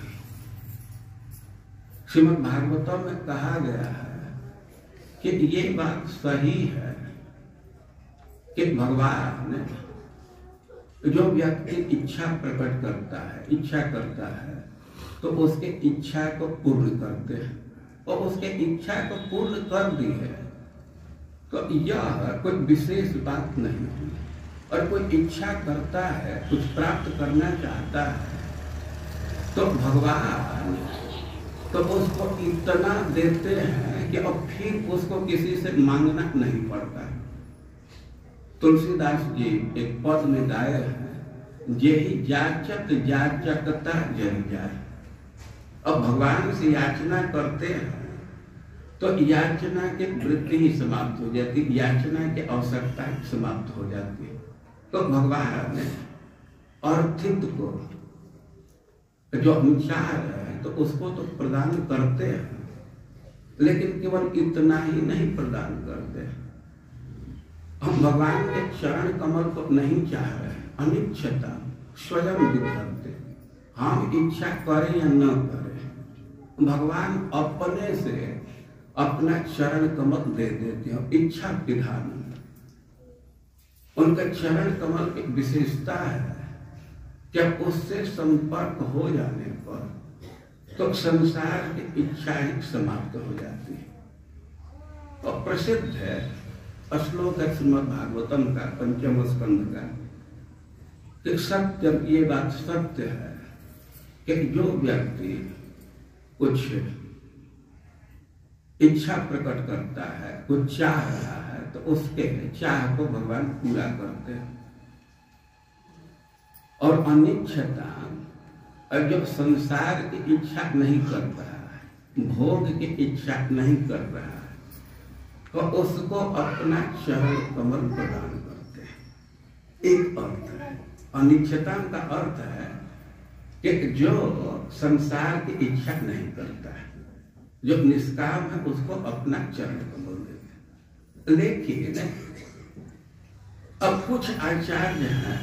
श्रीमद् भागवतम में कहा गया है कि ये बात सही है कि भगवान जो व्यक्ति इच्छा प्रकट करता है, इच्छा करता है तो उसके इच्छा को पूर्ण करते हैं और उसके इच्छा को पूर्ण कर दी है तो यह कोई विशेष बात नहीं है। और कोई इच्छा करता है, कुछ प्राप्त करना चाहता है तो भगवान तो उसको इतना देते हैं कि अब फिर उसको किसी से मांगना नहीं पड़ता है। तुलसीदास जी एक पद में गाए हैं, जेहि जाचक जाचकता जल जाए। अब भगवान से याचना करते हैं तो याचना की वृत्ति ही समाप्त हो जाती, याचना की आवश्यकता समाप्त हो जाती है। तो भगवान ने अर्थित को जो विचार है तो उसको तो प्रदान करते हैं, लेकिन केवल इतना ही नहीं प्रदान करते। हम भगवान के चरण कमल को नहीं चाह रहे, अनिच्छता स्वयं विधत्ते, हम इच्छा करें या न करें, भगवान अपने से अपना चरण कमल दे देते हैं। इच्छा विधान उनका चरण कमल की विशेषता है, जब उससे संपर्क हो जाने पर तो संसार की इच्छा ही समाप्त हो जाती है। और प्रसिद्ध है श्लोक है श्रीमद् भागवतम का 5वें स्कंध का, कि सत्य, ये बात सत्य है कि जो व्यक्ति कुछ इच्छा प्रकट करता है, कुछ चाह रहा है, तो उसके चाह को भगवान पूरा करते हैं। और अनिच्छता, और जो संसार की इच्छा नहीं कर रहा है, भोग की इच्छा नहीं कर रहा है, तो उसको अपना चरण कमल प्रदान करते हैं। एक अर्थ है अनिच्छता का अर्थ है कि जो संसार की इच्छा नहीं करता है, जो निष्काम है, उसको अपना चरण कमल देते हैं। लेकिन अब कुछ आचार्य हैं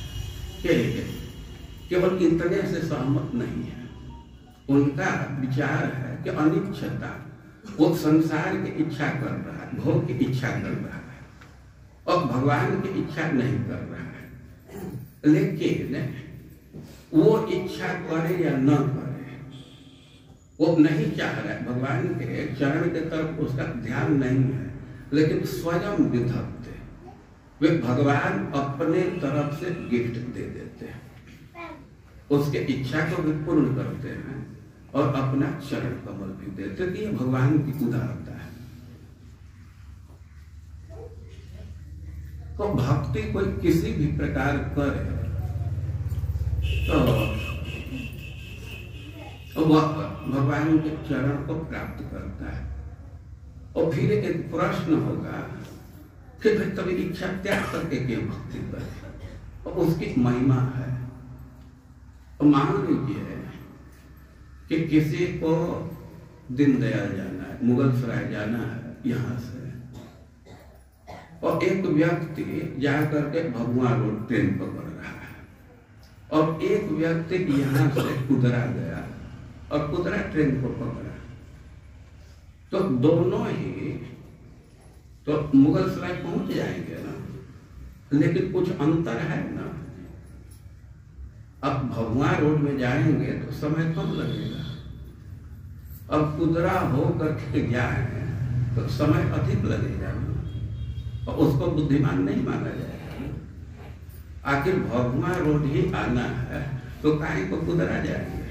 केवल इतने से सहमत नहीं है। उनका विचार है कि अनिच्छता, वो संसार की इच्छा कर रहा है, भोग की इच्छा कर रहा है, और भगवान की इच्छा नहीं कर रहा है। लेकिन वो इच्छा करे या न करे, वो नहीं चाह रहा है, भगवान के चरण के तरफ उसका ध्यान नहीं है, लेकिन स्वयं विधत्ते, वे भगवान अपने तरफ से गिफ्ट दे देते हैं, उसके इच्छा को भी पूर्ण करते हैं और अपना चरण कमल भी देते हैं। ये भगवान की उदारता है। तो भक्ति कोई किसी भी प्रकार करे तो वह भगवान के चरण को प्राप्त करता है। और फिर एक प्रश्न होगा कि भाई कभी इच्छा त्याग करके क्यों भक्ति करे, और उसकी महिमा है। मान लीजिए कि किसी को दीनदयाल जाना है, मुगल सराय जाना है यहाँ से, और एक व्यक्ति जाकर के भगवा रोड ट्रेन पकड़ रहा है, और एक व्यक्ति यहाँ से कुदरा गया और कुदरा ट्रेन को पकड़ा, तो दोनों ही तो मुगल सराय पहुंच जाएंगे ना, लेकिन कुछ अंतर है ना। अब भगवा रोड में जाएंगे तो समय कम लगेगा, अब कुदरा होकर के जाए तो समय अधिक लगेगा, और उसको बुद्धिमान नहीं माना जाएगा। आखिर भगवा रोड ही आना है तो काहे को कुदरा जाएंगे,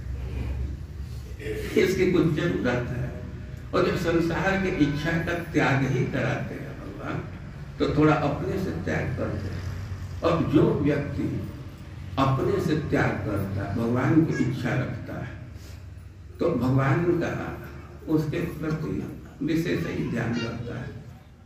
इसकी कुछ जरूरत है। और जब संसार की इच्छा का त्याग ही कराते हैं भगवान, तो थोड़ा अपने से त्याग करते हैं। और जो व्यक्ति अपने से त्याग करता है, भगवान की इच्छा रखता है, तो भगवान का उसके प्रति विशेष ही ध्यान रखता है।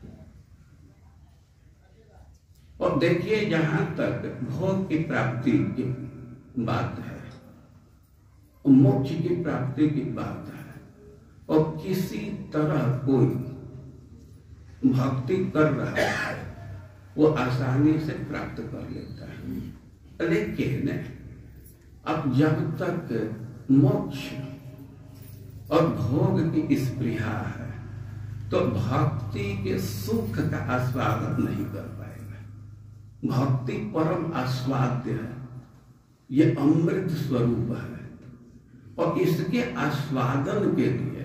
और देखिए, जहां तक भोग की प्राप्ति की बात है, मोक्ष की प्राप्ति की बात है, और किसी तरह कोई भक्ति कर रहा है, वो आसानी से प्राप्त कर लेता है। लेकिन अब जब तक मोक्ष और भोग की स्पृहा है, तो भक्ति के सुख का आस्वादन नहीं कर पाएगा। भक्ति परम आस्वाद्य है, ये अमृत स्वरूप है, और इसके आस्वादन के लिए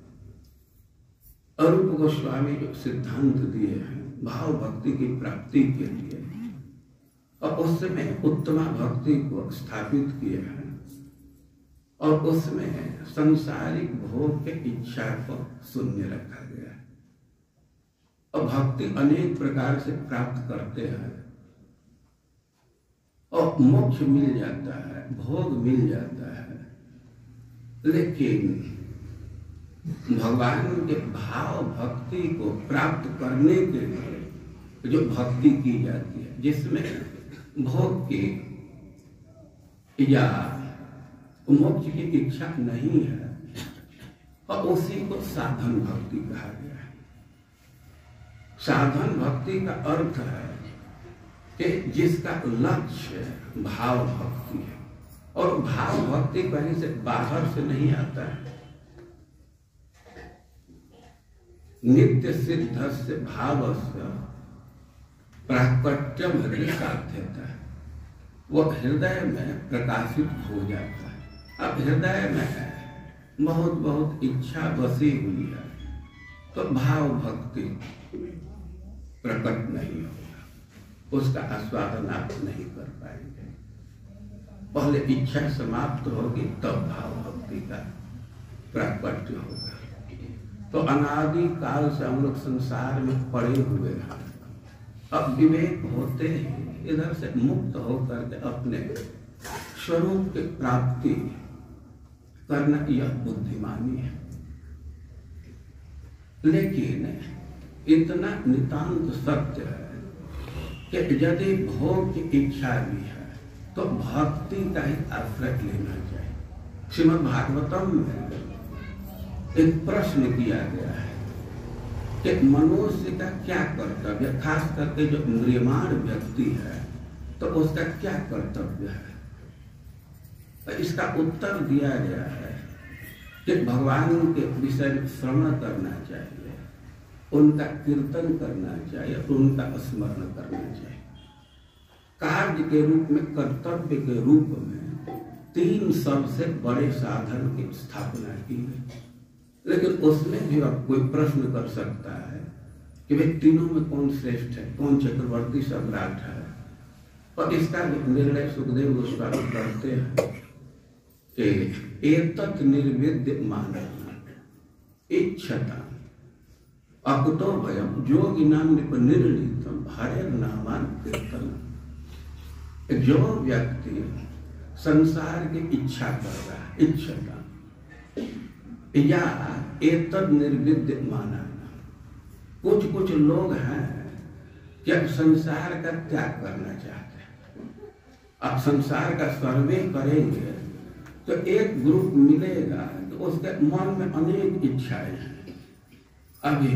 अरूप गोस्वामी जो सिद्धांत दिए हैं भाव भक्ति की प्राप्ति के लिए, और उसमें उत्तमा भक्ति को स्थापित किए हैं। और उसमें संसारिक भोग के इच्छा को शून्य रखा गया। और भक्ति अनेक प्रकार से प्राप्त करते हैं और मोक्ष मिल जाता है, भोग मिल जाता है, लेकिन भगवान के भाव भक्ति को प्राप्त करने के लिए जो भक्ति की जाती है, जिसमें भोग की या मोक्ष की इच्छा नहीं है, और उसी को साधन भक्ति कहा गया है। साधन भक्ति का अर्थ है कि जिसका लक्ष्य भाव भक्ति है, और भाव भक्ति कहीं से बाहर से नहीं आता है। नित्य सिद्धस्य भावस्य प्राकट्यम हृदय साध्यता है, वो हृदय में प्रकाशित हो जाता है। अब हृदय में बहुत बहुत इच्छा बसी हुई है, तो भाव भक्ति प्रकट नहीं होगा, उसका आस्वादन आप नहीं कर पाएंगे। पहले इच्छा समाप्त होगी तब भाव भक्ति का प्राकट्य होगा। तो अनादि काल से हम लोग संसार में पड़े हुए हैं। अब विवेक होते ही इधर से मुक्त होकर के अपने स्वरूप की प्राप्ति करना यह बुद्धिमानी है। लेकिन इतना नितांत सत्य है कि यदि भोग की इच्छा भी है तो भक्ति का ही आश्रय लेना चाहिए। श्रीमद् भागवतम में एक प्रश्न किया गया है कि मनुष्य का क्या कर्तव्य, खास करके जो म्रियमाण व्यक्ति है तो उसका क्या कर्तव्य है। तो इसका उत्तर दिया गया है कि भगवान के विषय में श्रवण करना चाहिए, उनका कीर्तन करना चाहिए, उनका स्मरण करना चाहिए। कार्य के रूप में, कर्तव्य के रूप में 3 सबसे बड़े साधन की स्थापना की है। लेकिन उसमें भी अब कोई प्रश्न कर सकता है कि वे तीनों में कौन श्रेष्ठ है, कौन चक्रवर्ती सम्राट है। और इसका निर्णय सुखदेव गोस्वामी करते हैं कि एतत् निर्विद्य मानव इच्छता अकुतो भयम योगिनाम निर्णीतम हरेर नामान कीर्तन। जो व्यक्ति संसार की इच्छा कर रहा है, इच्छता या एतद निर्विद्य माना, कुछ लोग हैं कि अब संसार का त्याग करना चाहते हैं। अब संसार का सर्वे करेंगे तो एक ग्रुप मिलेगा तो उसके मन में अनेक इच्छाएं हैं। अभी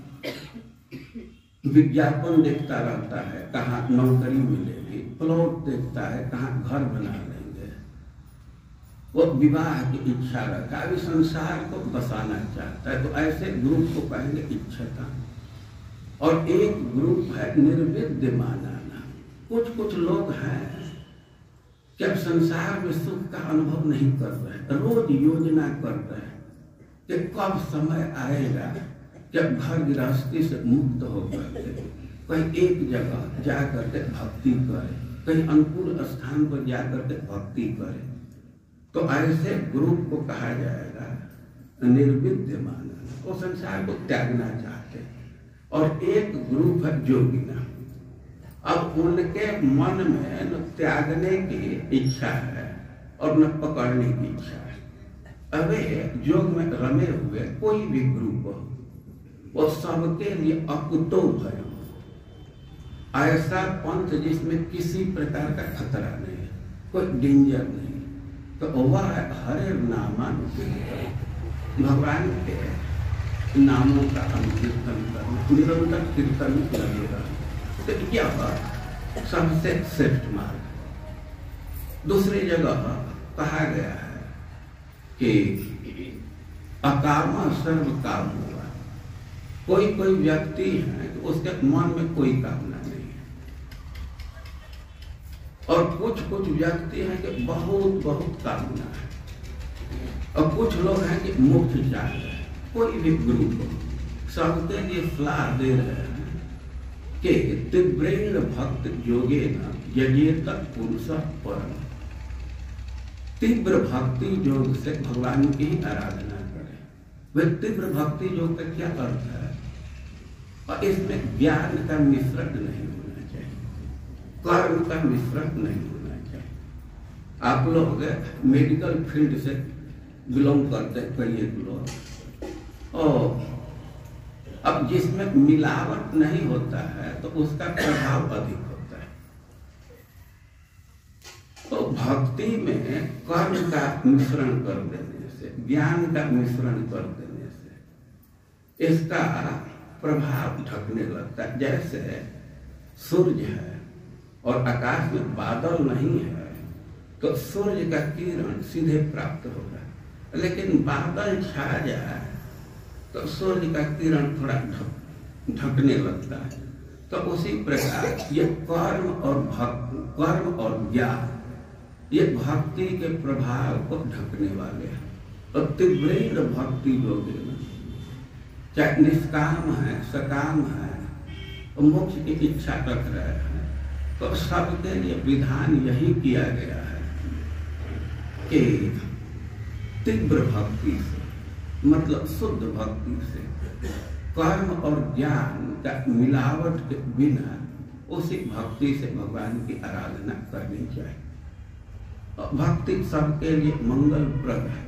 विज्ञापन देखता रहता है कहाँ नौकरी मिलेगी, प्लॉट देखता है कहाँ घर बना लेंगे, वो विवाह की इच्छा रखा, अभी संसार को बसाना चाहता है। तो ऐसे ग्रुप को कहेंगे इच्छता। और एक ग्रुप है निर्विद्य मानाना। कुछ लोग हैं कि अब संसार में सुख का अनुभव नहीं कर रहे, रोज योजना कर रहे हैं कि कब समय आएगा जब घर गृहस्थी से मुक्त होकर के कहीं एक जगह जाकर के भक्ति करे, कहीं अनुकूल स्थान पर जाकर के भक्ति करे। तो ऐसे ग्रुप को कहा जाएगा निर्विद्य मानना, वो संसार को त्यागना चाहते। और एक ग्रुप है योगिना। अब उनके मन में न त्यागने की इच्छा है और न पकड़ने की इच्छा है। अबे योग में रमे हुए कोई भी ग्रुप हो, वो सबके लिए अकुतो भय, ऐसा पंथ जिसमें किसी प्रकार का खतरा नहीं है, कोई डेंजर नहीं, तो वह है हरे नामान कीर्तन। भगवान के नामों का हम कीर्तन करना, निरंतर कीर्तन लगेगा। तो यह सबसे श्रेष्ठ मार्ग। दूसरी जगह कहा गया है कि अकाम सर्व काम हुआ। कोई व्यक्ति है कि उसके मन में कोई कामना नहीं है, और कुछ व्यक्ति हैं कि बहुत कामना है, और कुछ लोग हैं कि मोक्ष चाह रहे हैं। कोई भी ग्रुप सबके लिए सलाह दे रहे हैं कि तीव्रेण भक्त योगे न यजेत पुरुष परम। तीव्र भक्ति योग से भगवान की आराधना करें। वह तीव्र भक्ति योग का क्या अर्थ है? और इसमें ज्ञान का मिश्रण नहीं होना चाहिए, कर्म का मिश्रण नहीं होना चाहिए। आप लोग मेडिकल फील्ड से बिलोंग करते कई लोग, और अब जिसमें मिलावट नहीं होता है तो उसका प्रभाव अधिक होता है। तो भक्ति में कर्म का मिश्रण कर देने से, ज्ञान का मिश्रण कर देने से इसका प्रभाव ढकने लगता है। जैसे सूर्य है और आकाश में बादल नहीं है तो सूर्य का किरण सीधे प्राप्त होगा, लेकिन बादल छा जाए तो सूर्य का किरण थोड़ा ढकने लगता है। तो उसी प्रकार ये कर्म और ज्ञान ये भक्ति के प्रभाव को ढकने वाले हैं। तो तीव्र भक्ति योग चाहे निष्काम है, सकाम है, मोक्ष की इच्छा रख रहे हैं, तो सबके लिए विधान यही किया गया है कि तीव्र भक्ति से, मतलब शुद्ध भक्ति से, कर्म और ज्ञान का मिलावट के बिना उसी भक्ति से भगवान की आराधना करनी चाहिए। और भक्ति सबके लिए मंगलप्रद है,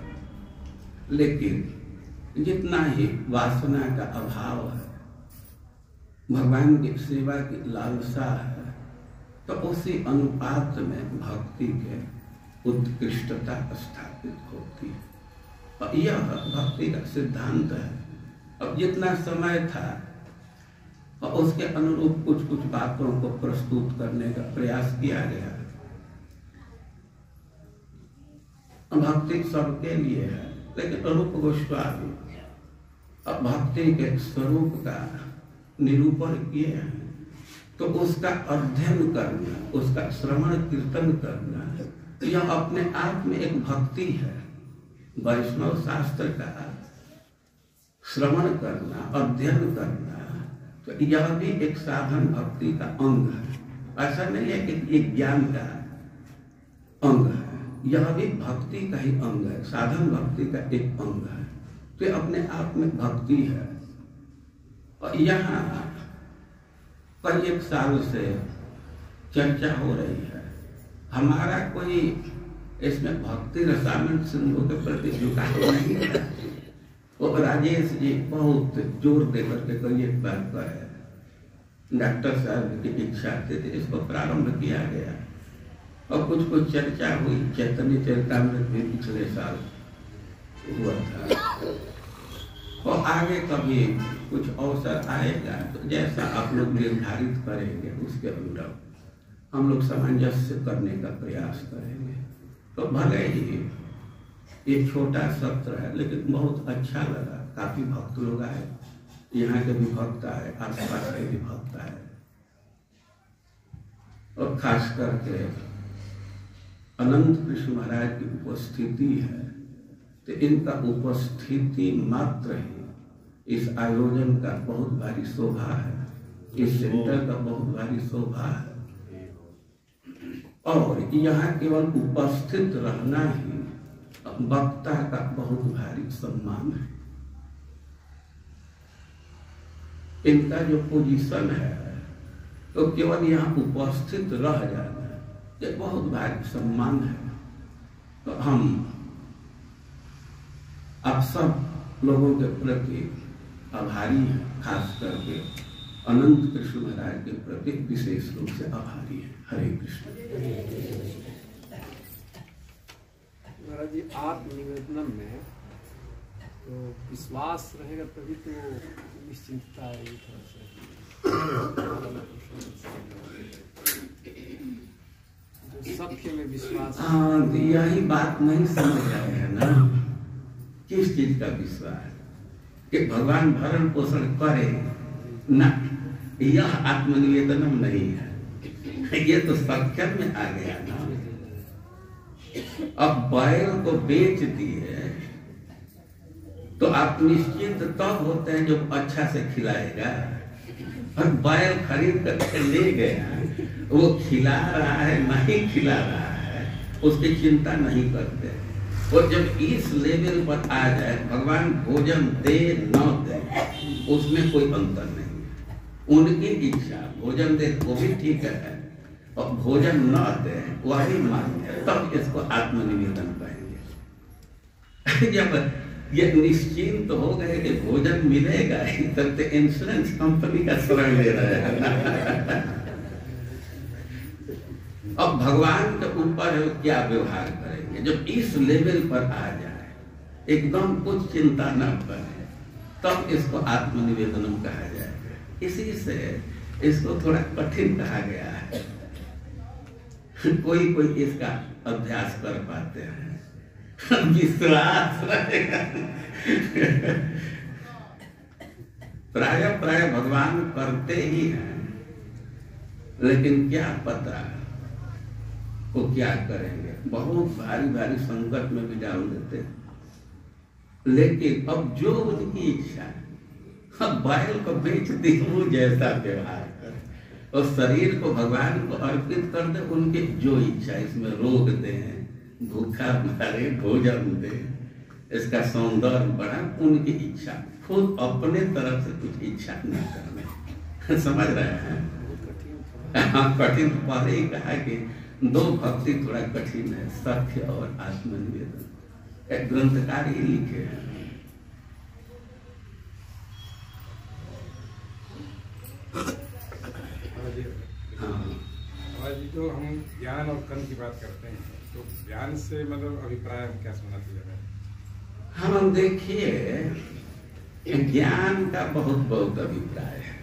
लेकिन जितना ही वासना का अभाव है, भगवान की सेवा की लालसा है, तो उसी अनुपात में भक्ति के उत्कृष्टता स्थापित होती है। और यह भक्ति का सिद्धांत है। अब जितना समय था और उसके अनुरूप कुछ कुछ बातों को प्रस्तुत करने का प्रयास किया गया। भक्ति सबके लिए है, लेकिन रूप गोस्वामी अब भक्ति के स्वरूप का निरूपण किए हैं, तो उसका अध्ययन करना, उसका श्रवण कीर्तन करना, तो यह अपने आप में एक भक्ति है। वैष्णव शास्त्र का श्रवण करना, अध्ययन करना, तो यह भी एक साधन भक्ति का अंग है। ऐसा नहीं है कि एक ज्ञान का अंग है, यह भी भक्ति का ही अंग है, साधन भक्ति का एक अंग है। तो अपने आप में भक्ति है। और यहाँ कई एक साल से चर्चा हो रही है, हमारा कोई इसमें भक्ति रसायन सिंधु के प्रति झुकाव नहीं है। वो राजेश जी बहुत जोर देकर के कई एक बार कहे, डॉक्टर साहब की इच्छा थी, इसको प्रारंभ किया गया और कुछ कुछ चर्चा हुई। चैतन्य चरितामृत भी पिछले साल हुआ था, और आगे कभी कुछ अवसर आएगा तो जैसा आप लोग निर्धारित करेंगे उसके अनुरूप हम लोग सामंजस्य करने का प्रयास करेंगे। तो भले ही ये छोटा सत्र है, लेकिन बहुत अच्छा लगा। काफी भक्त लोग आए, यहाँ के भी भक्त आए, आसपास के भी भक्त आए, और खास करके अनंत कृष्ण महाराज की उपस्थिति है। तो इनका उपस्थिति मात्र ही इस आयोजन का बहुत भारी शोभा है, इस सेंटर का बहुत भारी शोभा है। और यहाँ केवल उपस्थित रहना ही वक्ता का बहुत भारी सम्मान है। इनका जो पोजीशन है, तो केवल यहाँ उपस्थित रह जाना ये बहुत भारी सम्मान है। तो हम आप सब लोगों के प्रति आभारी हैं, खास करके अनंत कृष्ण महाराज के प्रति विशेष रूप से आभारी है। हरे कृष्ण। महाराज जी, आप निवेदन में तो विश्वास रहेगा तभी तो निश्चिंतता आएगी। जो सत्य में विश्वास, हाँ, यही बात नहीं समझ रहे हैं ना। किस चीज का विश्वास? कि भगवान भरण पोषण करे ना, यह आत्मनिवेदनम नहीं है। ये तो सत्य में आ गया ना। अब बैल को बेच दिए तो आप निश्चिंत तब होते हैं जब अच्छा से खिलाएगा। और बैल खरीद कर ले गया, वो खिला रहा है नहीं खिला रहा है, उसकी चिंता नहीं करते। और जब इस लेवल पर आ जाए, भगवान भोजन दे न दे उसमें कोई अंतर नहीं है। उनकी इच्छा भोजन दे वो भी ठीक है, और भोजन न दे वह भी मान्य है, तब इसको आत्मनिवेदन कहेंगे। जब ये निश्चिंत हो गए कि भोजन मिलेगा ही, तब तो इंश्योरेंस कंपनी का शरण ले रहे हैं। अब भगवान के ऊपर क्या व्यवहार करेंगे। जब इस लेवल पर आ जाए, एकदम कुछ चिंता न करे, तब इसको आत्मनिवेदनम कहा जाएगा। इसी से इसको थोड़ा कठिन कहा गया है। कोई कोई इसका अभ्यास कर पाते हैं, विश्वास रहेगा। प्राय भगवान करते ही हैं, लेकिन क्या पता वो क्या करेंगे। बहुत भारी भारी संकट में भी डाल देते हैं। लेकिन अब जो उनकी इच्छा, अब बैल को बेच दी वो जैसा व्यवहार करे, और शरीर को भगवान को अर्पित कर दे, उनकी जो इच्छा, इसमें रोक दे, भूखा मारे, भोजन दे, इसका सौंदर्य बढ़ा, उनकी इच्छा, खुद अपने तरफ से कुछ इच्छा न करने। समझ रहे हैं? हाँ, कठिन पहले ही कहा कि दो भक्ति थोड़ा कठिन है, सत्य और आत्मनिवेदन। एक ग्रंथकार ही लिखे हैं। जो हम ज्ञान और कर्म की बात करते हैं, तो ज्ञान से मतलब अभिप्राय हम क्या समझना चाहिए? हम देखिए, ज्ञान का बहुत अभिप्राय है।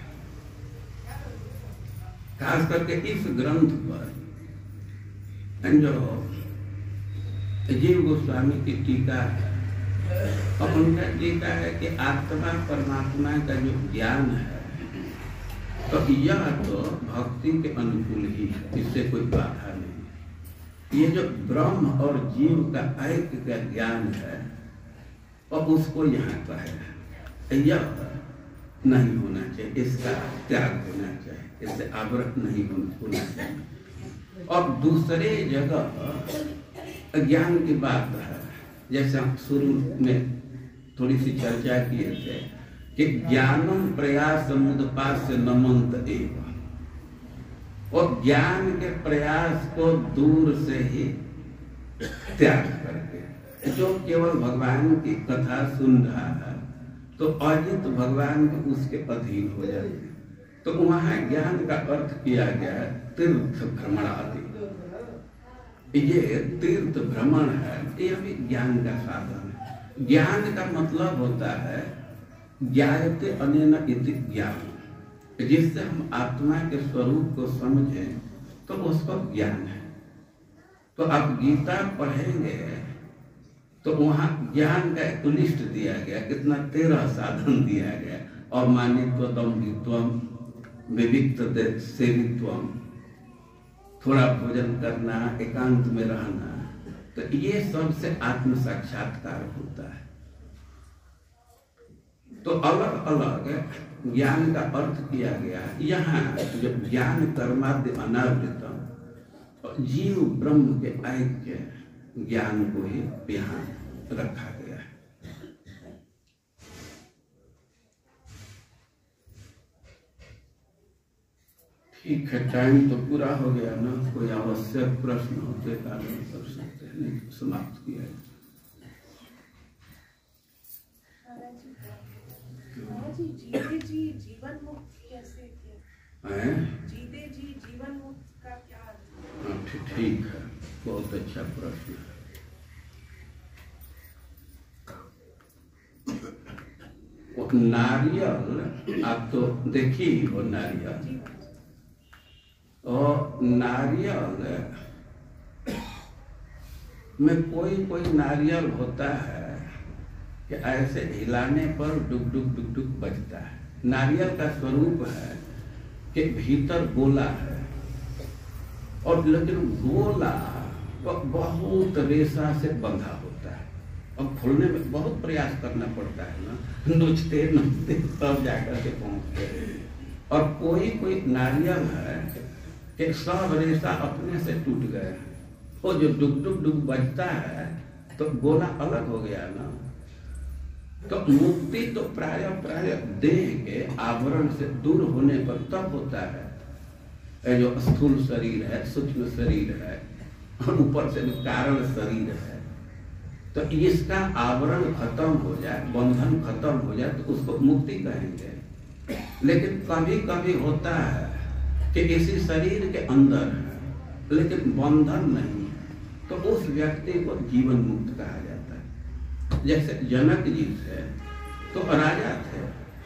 खास करके इस ग्रंथ पर जो जीव गोस्वामी की टीका है, और उनका टीका है कि आत्मा परमात्मा का जो ज्ञान है, तो यह तो भक्ति के अनुकूल ही है, इससे कोई बाधा नहीं। ये जो ब्रह्म और जीव का ऐक्य का ज्ञान है, और उसको यहाँ कहे, यह नहीं होना चाहिए, इसका त्याग होना चाहिए, इससे आवृत नहीं होना चाहिए। और दूसरे जगह ज्ञान की बात है, जैसे हम शुरू में थोड़ी सी चर्चा किए थे कि ज्ञानम प्रयास मुदपास्य नमंत एव, और ज्ञान के प्रयास को दूर से ही त्याग करके जो केवल भगवान की कथा सुन रहा है, तो अजित भगवान के उसके अधीन हो जाते हैं। तो वहां ज्ञान का अर्थ किया गया है तीर्थ भ्रमण आदि। ये तीर्थ भ्रमण है, ये भी ज्ञान का साधन है। ज्ञान का मतलब होता है ज्ञायते अनेन इति ज्ञान, जिससे हम आत्मा के स्वरूप को समझें, तो उसको ज्ञान है। तो आप गीता पढ़ेंगे तो वहां ज्ञान का एक लिस्ट दिया गया, कितना 13 साधन दिया गया। और मानित्व, दम्भित्वम, विविक्त सेवित्वम, थोड़ा भोजन करना, एकांत में रहना, तो ये सबसे आत्म साक्षात्कार होता है। तो अलग अलग ज्ञान का अर्थ किया गया। यहाँ जो ज्ञान कर्माद्य अनावृतम, जीव ब्रह्म के ऐक्य ज्ञान को ही यहाँ रखा गया है। ठीक है, टाइम तो पूरा हो गया ना। कोई आवश्यक प्रश्न हो तो कारण कर सकते हैं, नहीं तो समाप्त किया है। जीते जी जीवन मुक्त कैसे किया? जीते जी जीवन मुक्त का क्या अर्थ? ठीक है, बहुत अच्छा प्रश्न है। नारियल आप तो देखी हो, नारियल, और नारियल में कोई नारियल होता है कि ऐसे हिलाने पर डुक डुक बजता है। नारियल का स्वरूप है कि भीतर गोला है, और लेकिन गोला बहुत रेशा से बंधा होता है, और खोलने में बहुत प्रयास करना पड़ता है ना, नोचते तब जाकर के पहुंचते हैं। और कोई नारियल है कि सब रेशा अपने से टूट गए, वो जो डुग डुग डुग बजता है तो गोला अलग हो गया ना। तो मुक्ति तो प्राय देह के आवरण से दूर होने पर तब होता है। ये जो स्थूल शरीर है, सूक्ष्म शरीर है और ऊपर से जो कारण शरीर है, तो इसका आवरण खत्म हो जाए, बंधन खत्म हो जाए तो उसको मुक्ति कहेंगे। लेकिन कभी कभी होता है कि इसी शरीर के अंदर है लेकिन बंधन नहीं, तो उस व्यक्ति को जीवन मुक्त कहा जाता है। जैसे जनक जी थे तो राजा थे,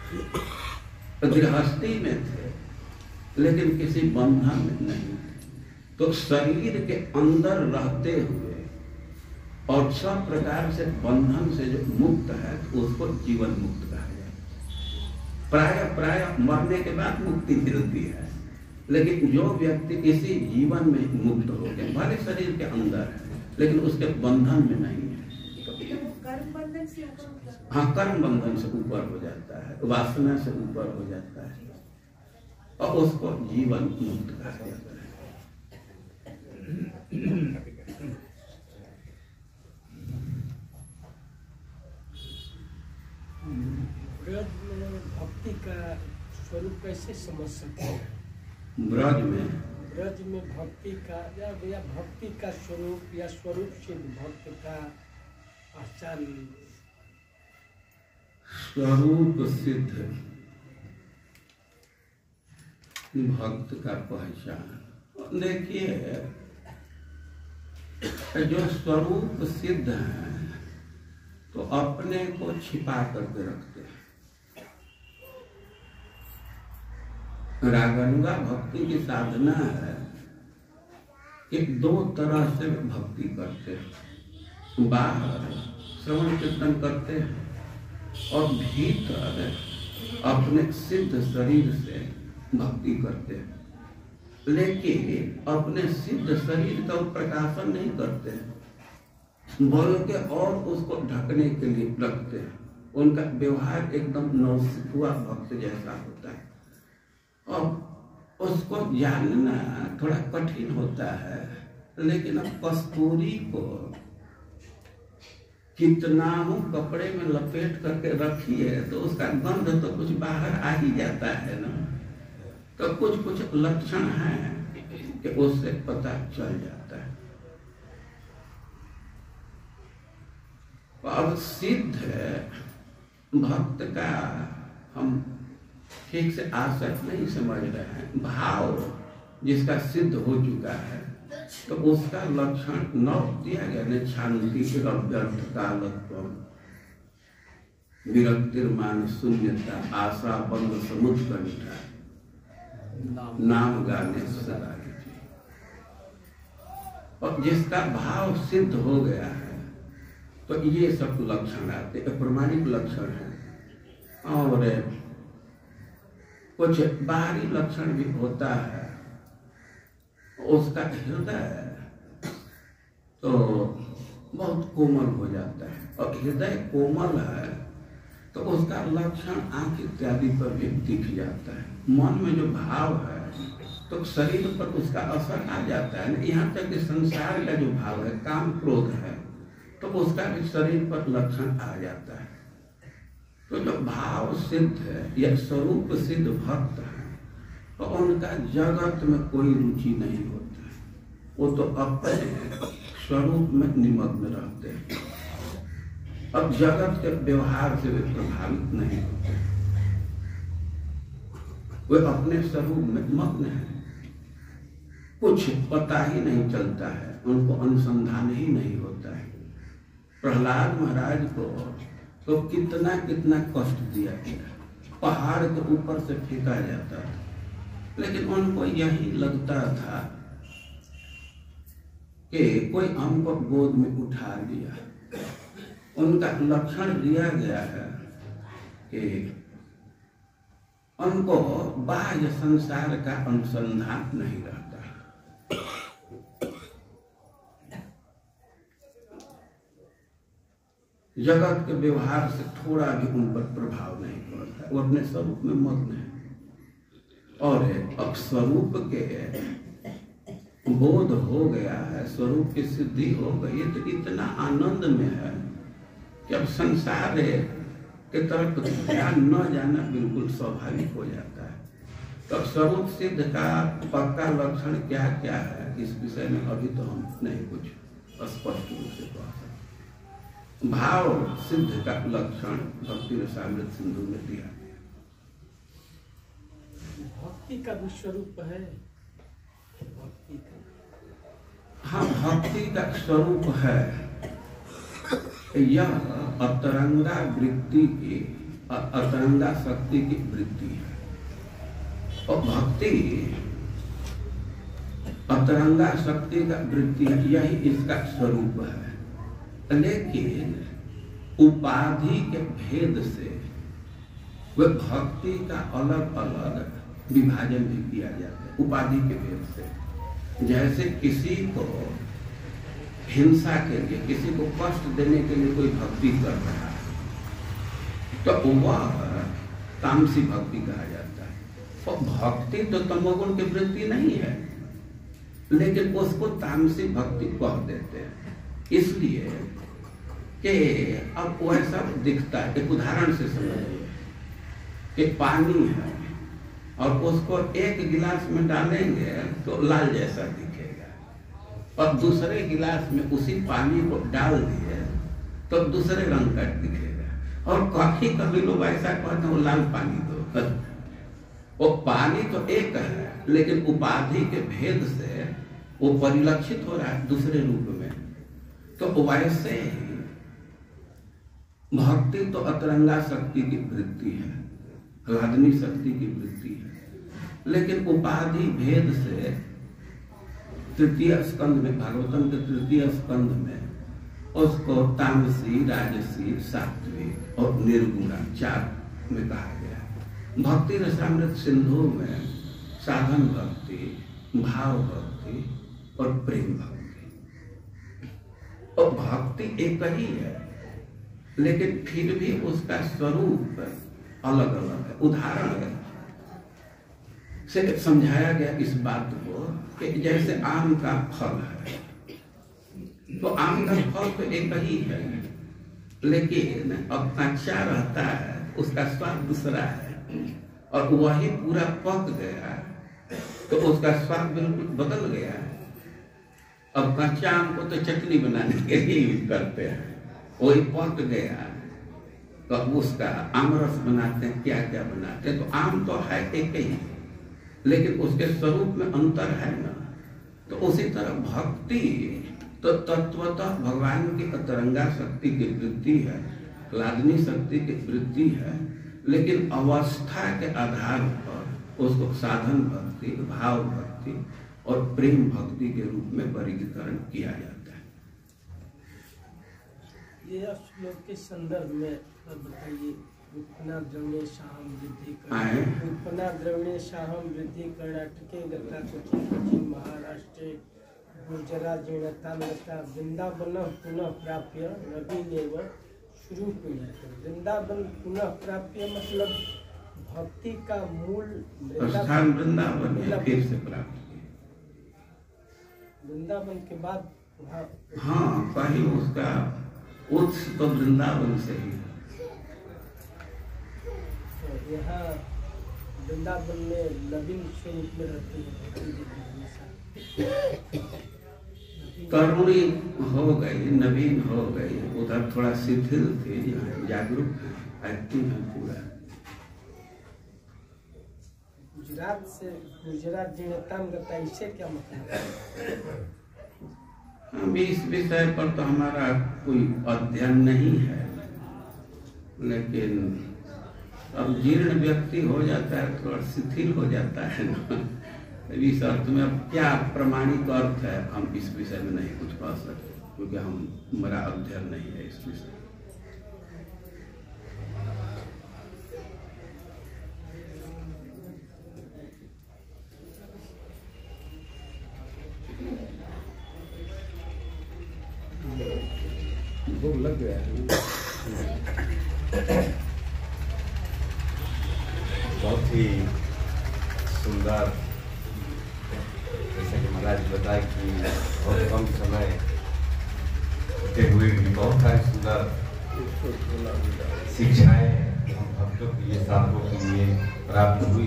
गृहस्थी में थे, लेकिन किसी बंधन में नहीं। तो शरीर के अंदर रहते हुए और सब प्रकार से बंधन से जो मुक्त है तो उसको जीवन मुक्त कहा जाता है। प्राय मरने के बाद मुक्ति मिलती है, लेकिन जो व्यक्ति इसी जीवन में मुक्त हो गए, भले शरीर के अंदर है लेकिन उसके बंधन में नहीं है, तो कर्म बंधन से ऊपर, हाँ, कर्म बंधन से ऊपर हो जाता है, वासना से ऊपर हो जाता है और उसको जीवन मुक्त कहा जाता है। ब्रज में भक्ति का स्वरूप कैसे समझ सकते हैं? ब्रज में भक्ति का या भक्ति का स्वरूप या स्वरूप सिद्ध भक्त का पहचान। स्वरूप सिद्ध भक्त का पहचान, देखिए जो स्वरूप सिद्ध है तो अपने को छिपा करके रखते हैं। रागानुगा भक्ति की साधना है कि दो तरह से भक्ति करते हैं, बाहर श्रवण कीर्तन करते हैं और भीतर अपने सिद्ध शरीर से भक्ति करते हैं। लेकिन अपने सिद्ध शरीर का प्रकाशन नहीं करते हैं, बल्कि और उसको ढकने के लिए रखते हैं। उनका व्यवहार एकदम नौसिखुआ भक्त जैसा होता है और उसको जानना थोड़ा कठिन होता है। लेकिन अब कस्तूरी को कितना हो कपड़े में लपेट करके रखिए तो उसका गंध तो कुछ बाहर आ ही जाता है ना। तो कुछ लक्षण हैं कि उससे पता चल जाता है। अब सिद्ध भक्त का हम ठीक से आसक्त नहीं समझ रहे हैं। भाव जिसका सिद्ध हो चुका है तो उसका लक्षण 9 दिया गया ने, शांति, व्यर्थ कालत्वम, विरक्तिर्मान शून्यता, आशा बंद समुत्कंठा, नाम गाने सदा। और जिसका भाव सिद्ध हो गया है तो ये सब लक्षण आते हैं, प्रमाणिक लक्षण है। और कुछ बाहरी लक्षण भी होता है। उसका हृदय तो बहुत कोमल हो जाता है, और हृदय कोमल है तो उसका लक्षण आंख इत्यादि पर भी दिख जाता है। मन में जो भाव है तो शरीर पर उसका असर आ जाता है। यहाँ तक कि संसार का जो भाव है, काम क्रोध है, तो उसका भी शरीर पर लक्षण आ जाता है। तो जो भाव सिद्ध है या स्वरूप सिद्ध भक्त है तो उनका जगत में कोई रुचि नहीं होता है। वो तो अपने स्वरूप में निमग्न रहते हैं। अब जगत के व्यवहार से वे प्रभावित नहीं होते, वे अपने स्वरूप में मग्न है। कुछ पता ही नहीं चलता है, उनको अनुसंधान ही नहीं होता है। प्रहलाद महाराज को तो कितना कितना कष्ट दिया गया, पहाड़ के ऊपर से फेंका जाता था, लेकिन उनको यही लगता था कि कोई हमको गोद में उठा लिया। उनका लक्षण दिया गया है कि उनको बाह्य संसार का अनुसंधान नहीं रहता। जगत के व्यवहार से थोड़ा भी उन पर प्रभाव नहीं पड़ता, वो अपने स्वरूप में मग्न है। और अब स्वरूप के बोध हो गया है, स्वरूप की सिद्धि हो गई है, तो इतना आनंद में है कि अब संसार के तरफ ध्यान न जाना बिल्कुल स्वाभाविक हो जाता है। तब स्वरूप सिद्ध का पक्का लक्षण क्या क्या है, इस विषय में अभी तो हम नहीं कुछ स्पष्ट रूप से कह सकते। भाव सिद्ध का लक्षण भक्ति रसामृत सिंधु में दिया गया। भक्ति का भी स्वरूप है, भक्ति का, हाँ, भक्ति का स्वरूप है। यह अतरंगा वृत्ति की, अतरंगा शक्ति की वृत्ति है। और भक्ति अतरंगा शक्ति का वृत्ति है, यही इसका स्वरूप है। लेकिन उपाधि के भेद से वह भक्ति का अलग अलग विभाजन भी किया जाता है, उपाधि के भेद से। जैसे किसी को हिंसा के लिए, किसी को कष्ट देने के लिए कोई भक्ति कर रहा है, तो वह तामसी भक्ति कहा जाता है। और भक्ति तो तमोगुण की वृत्ति नहीं है, लेकिन उसको तामसी भक्ति कह देते हैं। इसलिए कि अब वैसा दिखता है। एक उदाहरण से समझिए कि पानी है और उसको एक गिलास में डालेंगे तो लाल जैसा दिखेगा, और दूसरे गिलास में उसी पानी को डाल दिए तो दूसरे रंग का दिखेगा। और कभी लोग ऐसा कहते हैं वो लाल पानी दो, वो पानी तो एक है, लेकिन उपाधि के भेद से वो परिलक्षित हो रहा है दूसरे रूप में। तो वैसे ही भक्ति तो अतरंगा शक्ति की वृत्ति है, आह्लादनी शक्ति की वृत्ति है, लेकिन उपाधि भेद से तृतीय स्कंध में, भागवतम के तृतीय स्कंध में उसको तामसी, राजसी, सात्विक और निर्गुणा 4 में कहा गया। भक्ति रसामृत सिंधु में साधन भक्ति, भाव भक्ति और प्रेम भक्ति। और भक्ति एक ही है, लेकिन फिर भी उसका स्वरूप अलग अलग है। उदाहरण से समझाया गया इस बात को कि जैसे आम का फल है, तो आम का फल तो एक ही है, लेकिन अब कच्चा रहता है, उसका स्वाद दूसरा है, और वही पूरा पक गया तो उसका स्वाद बिल्कुल बदल गया है। अब कच्चा आम को तो चटनी बनाने के लिए यूज करते हैं, वही पक गया तो उसका आमरस बनाते हैं, क्या क्या बनाते हैं। तो आम तो है एक ही, लेकिन उसके स्वरूप में अंतर है ना। तो उसी तरह भक्ति तो तत्वतः भगवान की अतरंगा शक्ति की वृत्ति है, आह्लादनी शक्ति की वृत्ति है, लेकिन अवस्था के आधार पर उसको साधन भक्ति, भाव भक्ति और प्रेम भक्ति के रूप में वर्गीकरण किया जाता है। ये श्लोक के संदर्भ में बताइए। उत्पन्ना द्रविणेशाहम वृद्धि कर्णाटके गता कुचिन महाराष्ट्रे गुर्जरा जीर्णता लता वृंदावन पुनः प्राप्य नवीनेव शुरू किया। वृंदावन पुनः प्राप्य मतलब भक्ति का मूल स्थान वृंदावन फिर से प्राप्त किया। वृंदावन के बाद हाँ, कहीं उसका उत्स तो वृंदावन से ही। यहाँ वृंदावन में नवीन स्वरूप में रहते हैं, तरुणी हो गई, नवीन हो गई, उधर थोड़ा शिथिल थे, यहाँ जागरूक एक्टिव है पूरा। गुजरात से गुजरात जीर्णता गता, इससे क्या मतलब? हम इस विषय पर तो हमारा कोई अध्ययन नहीं है, लेकिन अब जीर्ण व्यक्ति हो जाता है, थोड़ा शिथिल हो जाता है ना। इस अर्थ में अब क्या प्रमाणिक अर्थ है, हम इस विषय में नहीं कुछ कह सकते, क्योंकि हमारा अध्ययन नहीं है इस विषय। भूख लग गया है। बहुत ही सुंदर, जैसे कि महाराज बताए कि बहुत कम समय होते हुए भी बहुत सारी सुंदर शिक्षाएं हम भक्तों के लिए, साधकों के लिए प्राप्त हुई।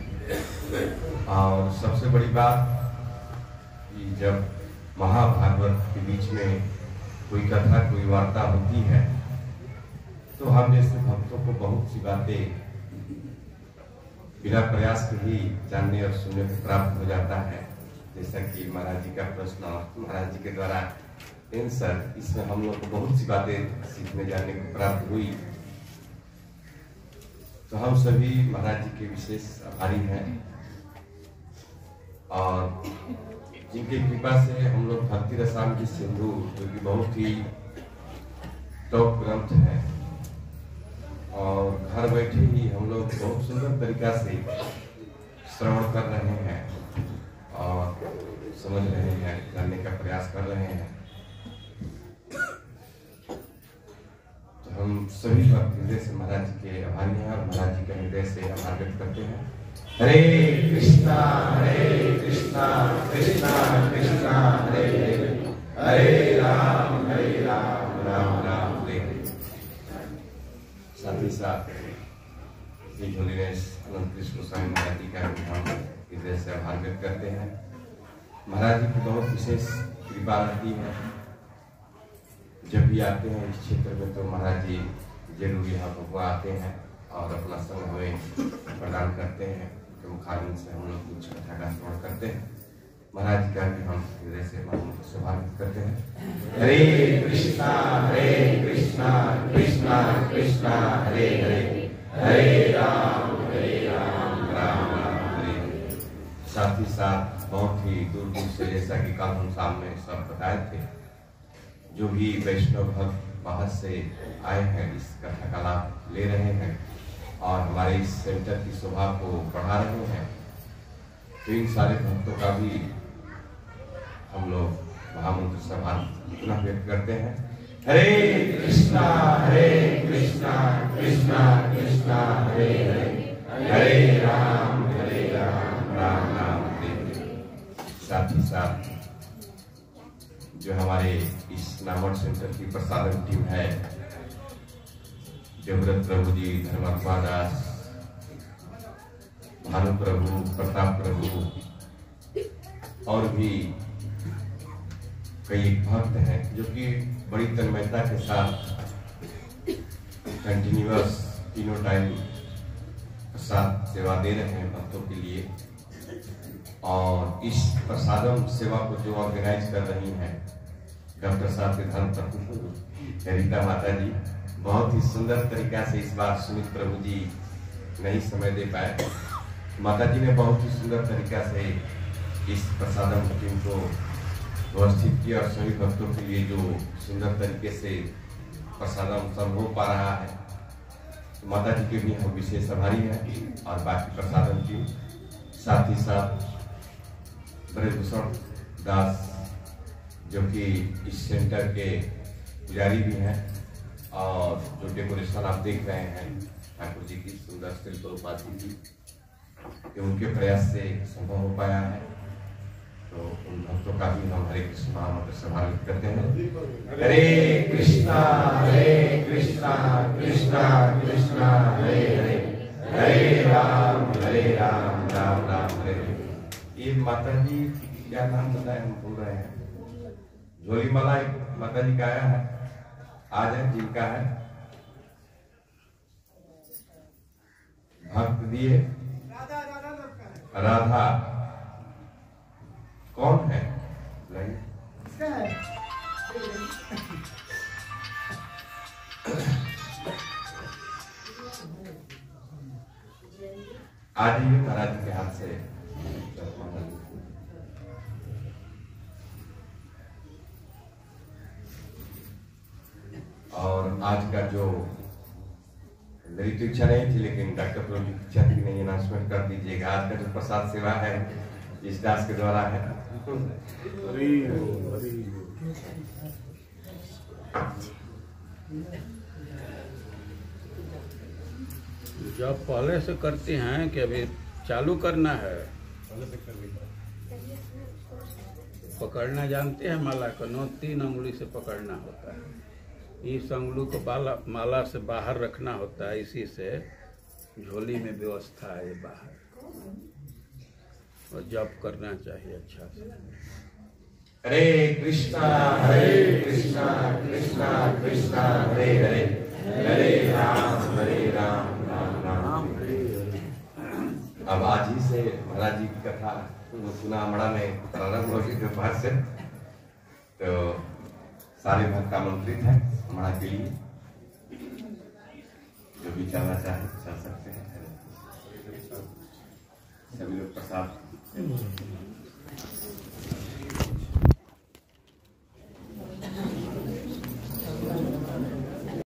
और सबसे बड़ी बात कि जब महाभागवत के बीच में कोई कथा, कोई वार्ता होती है तो हम जैसे भक्तों को बहुत सी बातें बिना प्रयास के ही जानने और सुनने को प्राप्त हो जाता है। जैसा कि महाराज जी का प्रश्न और महाराज जी के द्वारा आंसर, इसमें हम लोग को बहुत सी बातें सीखने जानने को प्राप्त हुई। तो हम सभी महाराज जी के विशेष आभारी हैं और जिनकी कृपा से हम लोग भक्ति रसामृत सिंधु, जो कि बहुत ही टॉप ग्रंथ है, और घर बैठे ही हम लोग बहुत सुंदर तरीका से श्रवण कर रहे हैं और समझ रहे हैं, जानने का प्रयास कर रहे हैं। तो हम सभी भक्त हृदय से महाराज जी के आभारी हैं और महाराज जी के हृदय से आभार व्यक्त करते हैं। हरे कृष्णा कृष्णा कृष्णा हरे हरे, हरे राम राम राम हरे हरे। साथ ही साथ श्री होलीनेस अनंत कृष्ण गोस्वामी महाराज जी का भी हम हृदय से आभार व्यक्त करते हैं। महाराज जी की बहुत विशेष कृपा रहती है। जब भी आते हैं इस क्षेत्र में तो महाराज जी जरूर यहाँ पर आते हैं और अपना संग हमें प्रदान करते हैं। तो मुखारविंद से हम लोग कुछ कथा का श्रवण करते हैं। महाराज जी का भी हम हृदय से स्वागत करते हैं। हरे कृष्णा कृष्णा कृष्णा हरे हरे, हरे राम राम राम हरे हरे। साथ ही साथ बहुत ही दूर दूर से, जैसा कि कल हम सामने सब बताए थे, जो भी वैष्णव भक्त बाहर से आए हैं इस कथा का लाभ ले रहे हैं और हमारे इस सेंटर की शोभा को बढ़ा रहे हैं। तो इन सारे भक्तों का भी हम लोग महामंत्र सभा पुनः व्यक्त करते हैं। हरे कृष्णा कृष्णा कृष्णा हरे हरे, हरे राम राम राम हरे हरे। साथ ही साथ जो हमारे इस नामट सेंटर की प्रसारण टीम है, देवव्रत प्रभु जी, धर्मात्मा दास, भानु प्रभु, प्रताप प्रभु और भी कई भक्त हैं जो कि बड़ी तन्मयता के साथ कंटिन्यूअस तीनों टाइम प्रसाद सेवा दे रहे हैं भक्तों के लिए। और इस प्रसादम सेवा को जो ऑर्गेनाइज कर रही हैं डॉक्टर साहब के धर्म पत्नी रीता माता जी, बहुत ही सुंदर तरीका से, इस बार सुमित प्रभु जी नहीं समय दे पाए, माता जी ने बहुत ही सुंदर तरीका से इस प्रसादम टीम को व्यवस्थित किया और सभी भक्तों के लिए जो सुंदर तरीके से प्रसादम सब हो पा रहा है। तो माता जी के भी हम विशेष आभारी हैं और बाकी प्रसादम टीम, साथ ही साथ ब्रजभूषण दास जो कि इस सेंटर के पुजारी भी हैं और जो डेकोरेशन आप देख रहे हैं ठाकुर जी की सुंदर शिल्प उपाधि की, कि उनके प्रयास से संभव हो पाया है। तो उन भक्तों का भी हम हरे कृष्ण महामंत्र समाहित करते हैं। हरे कृष्णा कृष्णा कृष्णा हरे हरे, हरे राम राम राम हरे हरे। ये माता जी क्या नाम बताए हम बोल रहे हैं, झोली माला एक माता जी का आया है, आज है जिनका है भक्त दिए राधा कौन है? आज ही महाराज के हाथ से और आज का जो मेरी तो इच्छा नहीं थी, लेकिन डॉक्टर प्रभु की इच्छा थी, नहीं अनाउंसमेंट कर दीजिएगा। आज का जो प्रसाद सेवा है इस दास के द्वारा है। जब पहले से करते हैं कि अभी चालू करना है? पहले से कर लीजिए। पकड़ना जानते हैं माला को? नो 3 अंगुली से पकड़ना होता है। इस अंगुली को माला से बाहर रखना होता है, इसी से झोली में व्यवस्था है बाहर, और जप करना चाहिए अच्छा से। हरे कृष्णा कृष्णा कृष्णा हरे हरे, हरे राम राम राम हरे हरे। अब आज ही से महाराज जी की कथा वो सुना अमड़ा में प्रारंभ होगी दोपहर से, तो सारे भक्त आमंत्रित हैं अमड़ा के लिए, जो भी चलना चाहे चल सकते हैं। सभी लोग प्रसाद